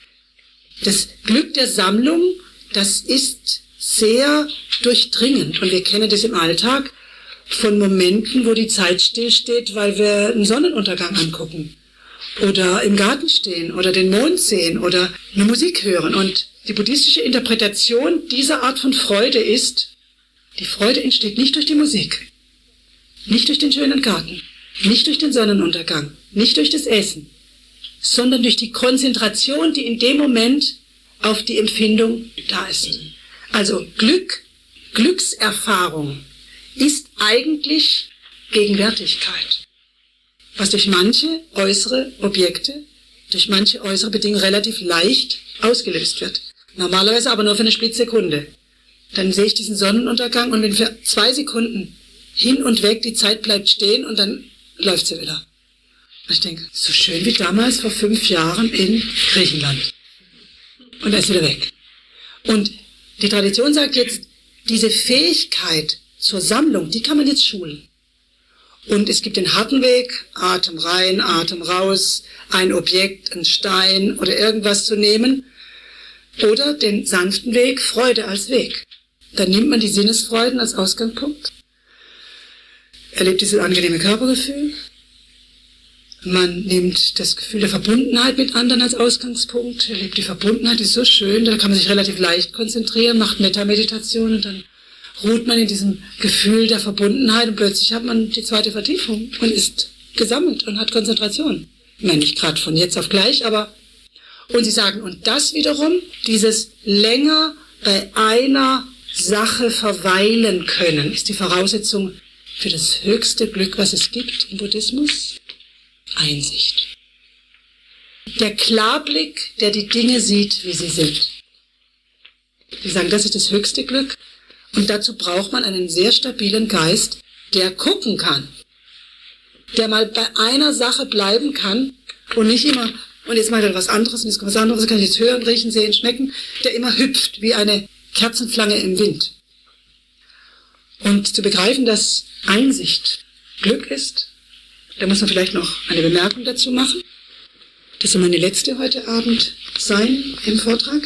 Das Glück der Sammlung, das ist sehr durchdringend. Und wir kennen das im Alltag von Momenten, wo die Zeit stillsteht, weil wir einen Sonnenuntergang angucken. Oder im Garten stehen oder den Mond sehen oder eine Musik hören. Und die buddhistische Interpretation dieser Art von Freude ist, die Freude entsteht nicht durch die Musik, nicht durch den schönen Garten, nicht durch den Sonnenuntergang, nicht durch das Essen, sondern durch die Konzentration, die in dem Moment auf die Empfindung da ist. Also Glückserfahrung ist eigentlich Gegenwärtigkeit, was durch manche äußere Objekte, durch manche äußere Bedingungen relativ leicht ausgelöst wird. Normalerweise aber nur für eine Splitsekunde. Dann sehe ich diesen Sonnenuntergang und bin für 2 Sekunden hin und weg, die Zeit bleibt stehen und dann läuft sie wieder. Und ich denke, so schön wie damals vor 5 Jahren in Griechenland. Und er ist wieder weg. Und die Tradition sagt jetzt, diese Fähigkeit zur Sammlung, die kann man jetzt schulen. Und es gibt den harten Weg, Atem rein, Atem raus, ein Objekt, ein Stein oder irgendwas zu nehmen. Oder den sanften Weg, Freude als Weg. Dann nimmt man die Sinnesfreuden als Ausgangspunkt, erlebt dieses angenehme Körpergefühl. Man nimmt das Gefühl der Verbundenheit mit anderen als Ausgangspunkt, erlebt die Verbundenheit, ist so schön, da kann man sich relativ leicht konzentrieren, macht Metameditation und dann ruht man in diesem Gefühl der Verbundenheit und plötzlich hat man die zweite Vertiefung und ist gesammelt und hat Konzentration. Ich meine, nicht gerade von jetzt auf gleich, aber... Und sie sagen, und das wiederum, dieses länger bei einer Sache verweilen können, ist die Voraussetzung für das höchste Glück, was es gibt im Buddhismus. Einsicht. Der Klarblick, der die Dinge sieht, wie sie sind. Sie sagen, das ist das höchste Glück. Und dazu braucht man einen sehr stabilen Geist, der gucken kann. Der mal bei einer Sache bleiben kann und nicht immer, und jetzt macht er was anderes, und jetzt kommt was anderes, das kann ich jetzt hören, riechen, sehen, schmecken, der immer hüpft wie eine Kerzenflamme im Wind. Und zu begreifen, dass Einsicht Glück ist, da muss man vielleicht noch eine Bemerkung dazu machen. Das soll meine letzte heute Abend sein im Vortrag.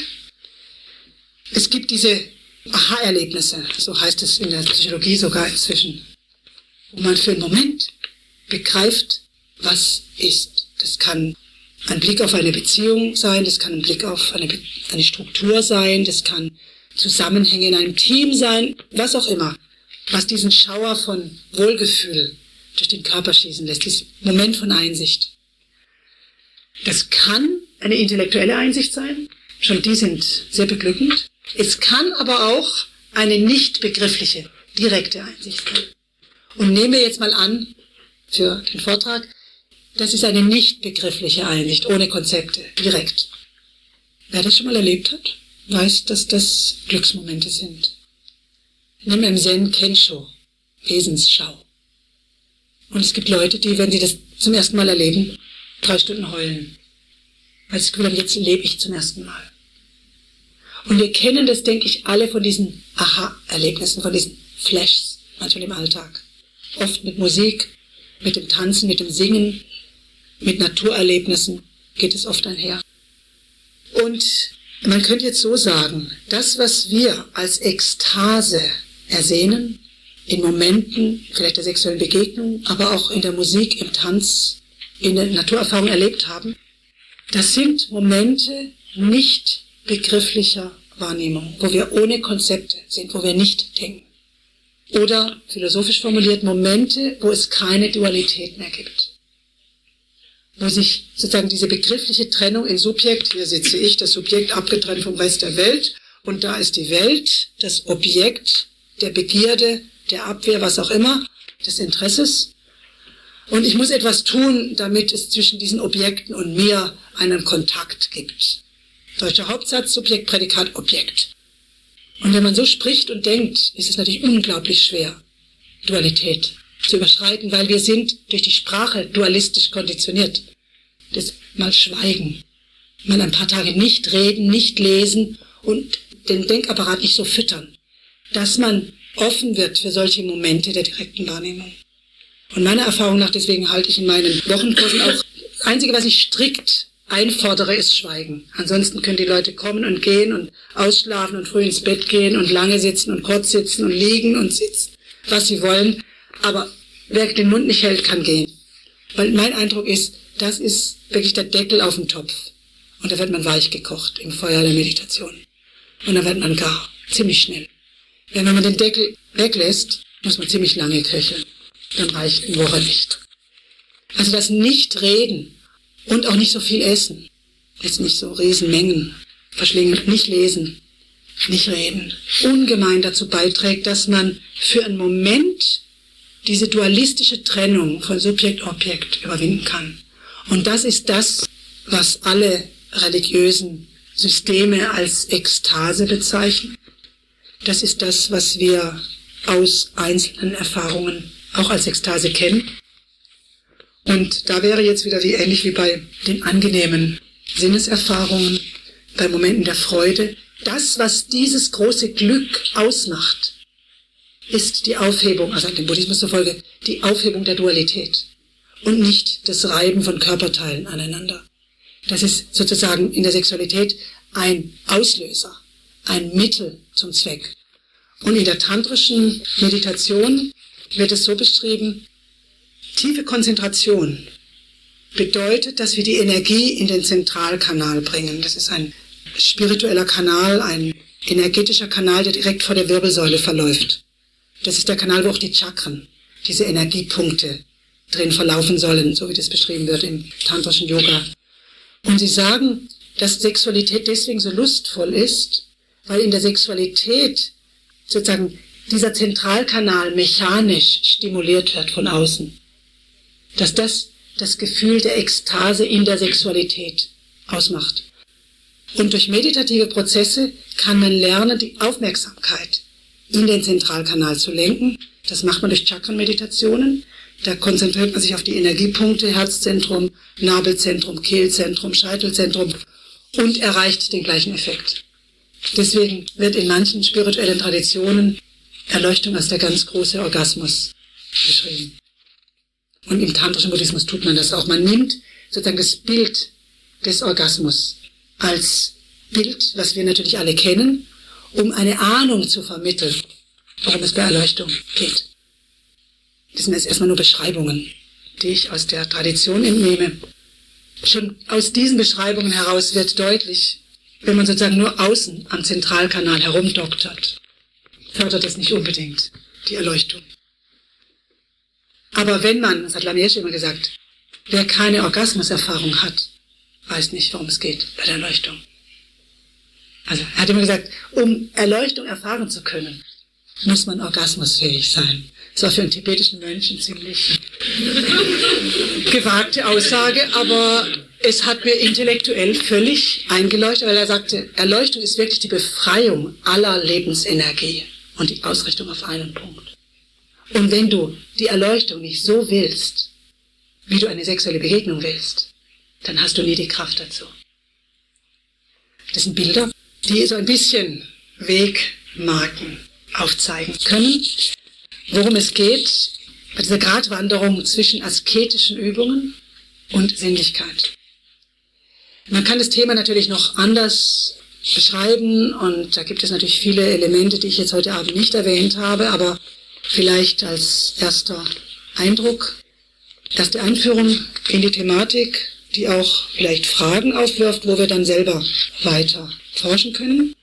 Es gibt diese Aha-Erlebnisse, so heißt es in der Psychologie sogar inzwischen, wo man für einen Moment begreift, was ist. Das kann ein Blick auf eine Beziehung sein, das kann ein Blick auf eine Struktur sein, das kann Zusammenhänge in einem Team sein, was auch immer, was diesen Schauer von Wohlgefühl durch den Körper schießen lässt, dieses Moment von Einsicht. Das kann eine intellektuelle Einsicht sein, schon die sind sehr beglückend. Es kann aber auch eine nicht begriffliche, direkte Einsicht sein. Und nehmen wir jetzt mal an, für den Vortrag. Das ist eine nicht begriffliche Einsicht, ohne Konzepte, direkt. Wer das schon mal erlebt hat, weiß, dass das Glücksmomente sind. Nehmen wir im Zen Kensho, Wesensschau. Und es gibt Leute, die, wenn sie das zum ersten Mal erleben, 3 Stunden heulen. Weil sie das Gefühl haben, jetzt lebe ich zum ersten Mal. Und wir kennen das, denke ich, alle von diesen Aha-Erlebnissen, von diesen Flashs, manchmal im Alltag. Oft mit Musik, mit dem Tanzen, mit dem Singen, mit Naturerlebnissen geht es oft einher. Und man könnte jetzt so sagen, das, was wir als Ekstase ersehnen, in Momenten, vielleicht der sexuellen Begegnung, aber auch in der Musik, im Tanz, in der Naturerfahrung erlebt haben, das sind Momente nicht begrifflicher Wahrnehmung, wo wir ohne Konzepte sind, wo wir nicht denken. Oder, philosophisch formuliert, Momente, wo es keine Dualität mehr gibt. Wo sich sozusagen diese begriffliche Trennung in Subjekt, hier sitze ich, das Subjekt abgetrennt vom Rest der Welt, und da ist die Welt, das Objekt der Begierde, der Abwehr, was auch immer, des Interesses. Und ich muss etwas tun, damit es zwischen diesen Objekten und mir einen Kontakt gibt. Deutscher Hauptsatz, Subjekt, Prädikat, Objekt. Und wenn man so spricht und denkt, ist es natürlich unglaublich schwer, Dualität zu überschreiten, weil wir sind durch die Sprache dualistisch konditioniert. Das mal schweigen, mal ein paar Tage nicht reden, nicht lesen und den Denkapparat nicht so füttern, dass man offen wird für solche Momente der direkten Wahrnehmung. Und meiner Erfahrung nach, deswegen halte ich in meinen Wochenkursen auch, das Einzige, was ich strikt einfordere, ist Schweigen. Ansonsten können die Leute kommen und gehen und ausschlafen und früh ins Bett gehen und lange sitzen und kurz sitzen und liegen und sitzen, was sie wollen. Aber wer den Mund nicht hält, kann gehen. Weil mein Eindruck ist, das ist wirklich der Deckel auf dem Topf. Und da wird man weich gekocht im Feuer der Meditation. Und da wird man gar, ziemlich schnell. Wenn man den Deckel weglässt, muss man ziemlich lange köcheln. Dann reicht eine Woche nicht. Also das Nicht-Reden und auch nicht so viel essen, jetzt nicht so Riesenmengen verschlingen, nicht lesen, nicht reden, ungemein dazu beiträgt, dass man für einen Moment diese dualistische Trennung von Subjekt-Objekt überwinden kann. Und das ist das, was alle religiösen Systeme als Ekstase bezeichnen. Das ist das, was wir aus einzelnen Erfahrungen auch als Ekstase kennen. Und da wäre jetzt wieder ähnlich wie bei den angenehmen Sinneserfahrungen, bei Momenten der Freude, das, was dieses große Glück ausmacht, ist die Aufhebung, also dem Buddhismus zufolge, die Aufhebung der Dualität und nicht das Reiben von Körperteilen aneinander. Das ist sozusagen in der Sexualität ein Auslöser, ein Mittel zum Zweck. Und in der tantrischen Meditation wird es so beschrieben, tiefe Konzentration bedeutet, dass wir die Energie in den Zentralkanal bringen. Das ist ein spiritueller Kanal, ein energetischer Kanal, der direkt vor der Wirbelsäule verläuft. Das ist der Kanal, wo auch die Chakren, diese Energiepunkte drin verlaufen sollen, so wie das beschrieben wird im tantrischen Yoga. Und sie sagen, dass Sexualität deswegen so lustvoll ist, weil in der Sexualität sozusagen dieser Zentralkanal mechanisch stimuliert wird von außen. Dass das das Gefühl der Ekstase in der Sexualität ausmacht. Und durch meditative Prozesse kann man lernen, die Aufmerksamkeit in den Zentralkanal zu lenken. Das macht man durch Chakrenmeditationen. Da konzentriert man sich auf die Energiepunkte, Herzzentrum, Nabelzentrum, Kehlzentrum, Scheitelzentrum und erreicht den gleichen Effekt. Deswegen wird in manchen spirituellen Traditionen Erleuchtung als der ganz große Orgasmus beschrieben. Und im tantrischen Buddhismus tut man das auch. Man nimmt sozusagen das Bild des Orgasmus als Bild, was wir natürlich alle kennen, um eine Ahnung zu vermitteln, worum es bei Erleuchtung geht. Das sind jetzt erstmal nur Beschreibungen, die ich aus der Tradition entnehme. Schon aus diesen Beschreibungen heraus wird deutlich, wenn man sozusagen nur außen am Zentralkanal herumdoktert, fördert das nicht unbedingt die Erleuchtung. Aber wenn man, das hat Lameche immer gesagt, wer keine Orgasmuserfahrung hat, weiß nicht, worum es geht bei der Erleuchtung. Also er hat immer gesagt, um Erleuchtung erfahren zu können, muss man orgasmusfähig sein. Das war für einen tibetischen Mönch eine ziemlich gewagte Aussage, aber es hat mir intellektuell völlig eingeleuchtet, weil er sagte, Erleuchtung ist wirklich die Befreiung aller Lebensenergie und die Ausrichtung auf einen Punkt. Und wenn du die Erleuchtung nicht so willst, wie du eine sexuelle Begegnung willst, dann hast du nie die Kraft dazu. Das sind Bilder, die so ein bisschen Wegmarken aufzeigen können, worum es geht bei dieser Gratwanderung zwischen asketischen Übungen und Sinnlichkeit. Man kann das Thema natürlich noch anders beschreiben und da gibt es natürlich viele Elemente, die ich jetzt heute Abend nicht erwähnt habe, aber vielleicht als erster Eindruck, erste Einführung in die Thematik, die auch vielleicht Fragen aufwirft, wo wir dann selber weiter forschen können.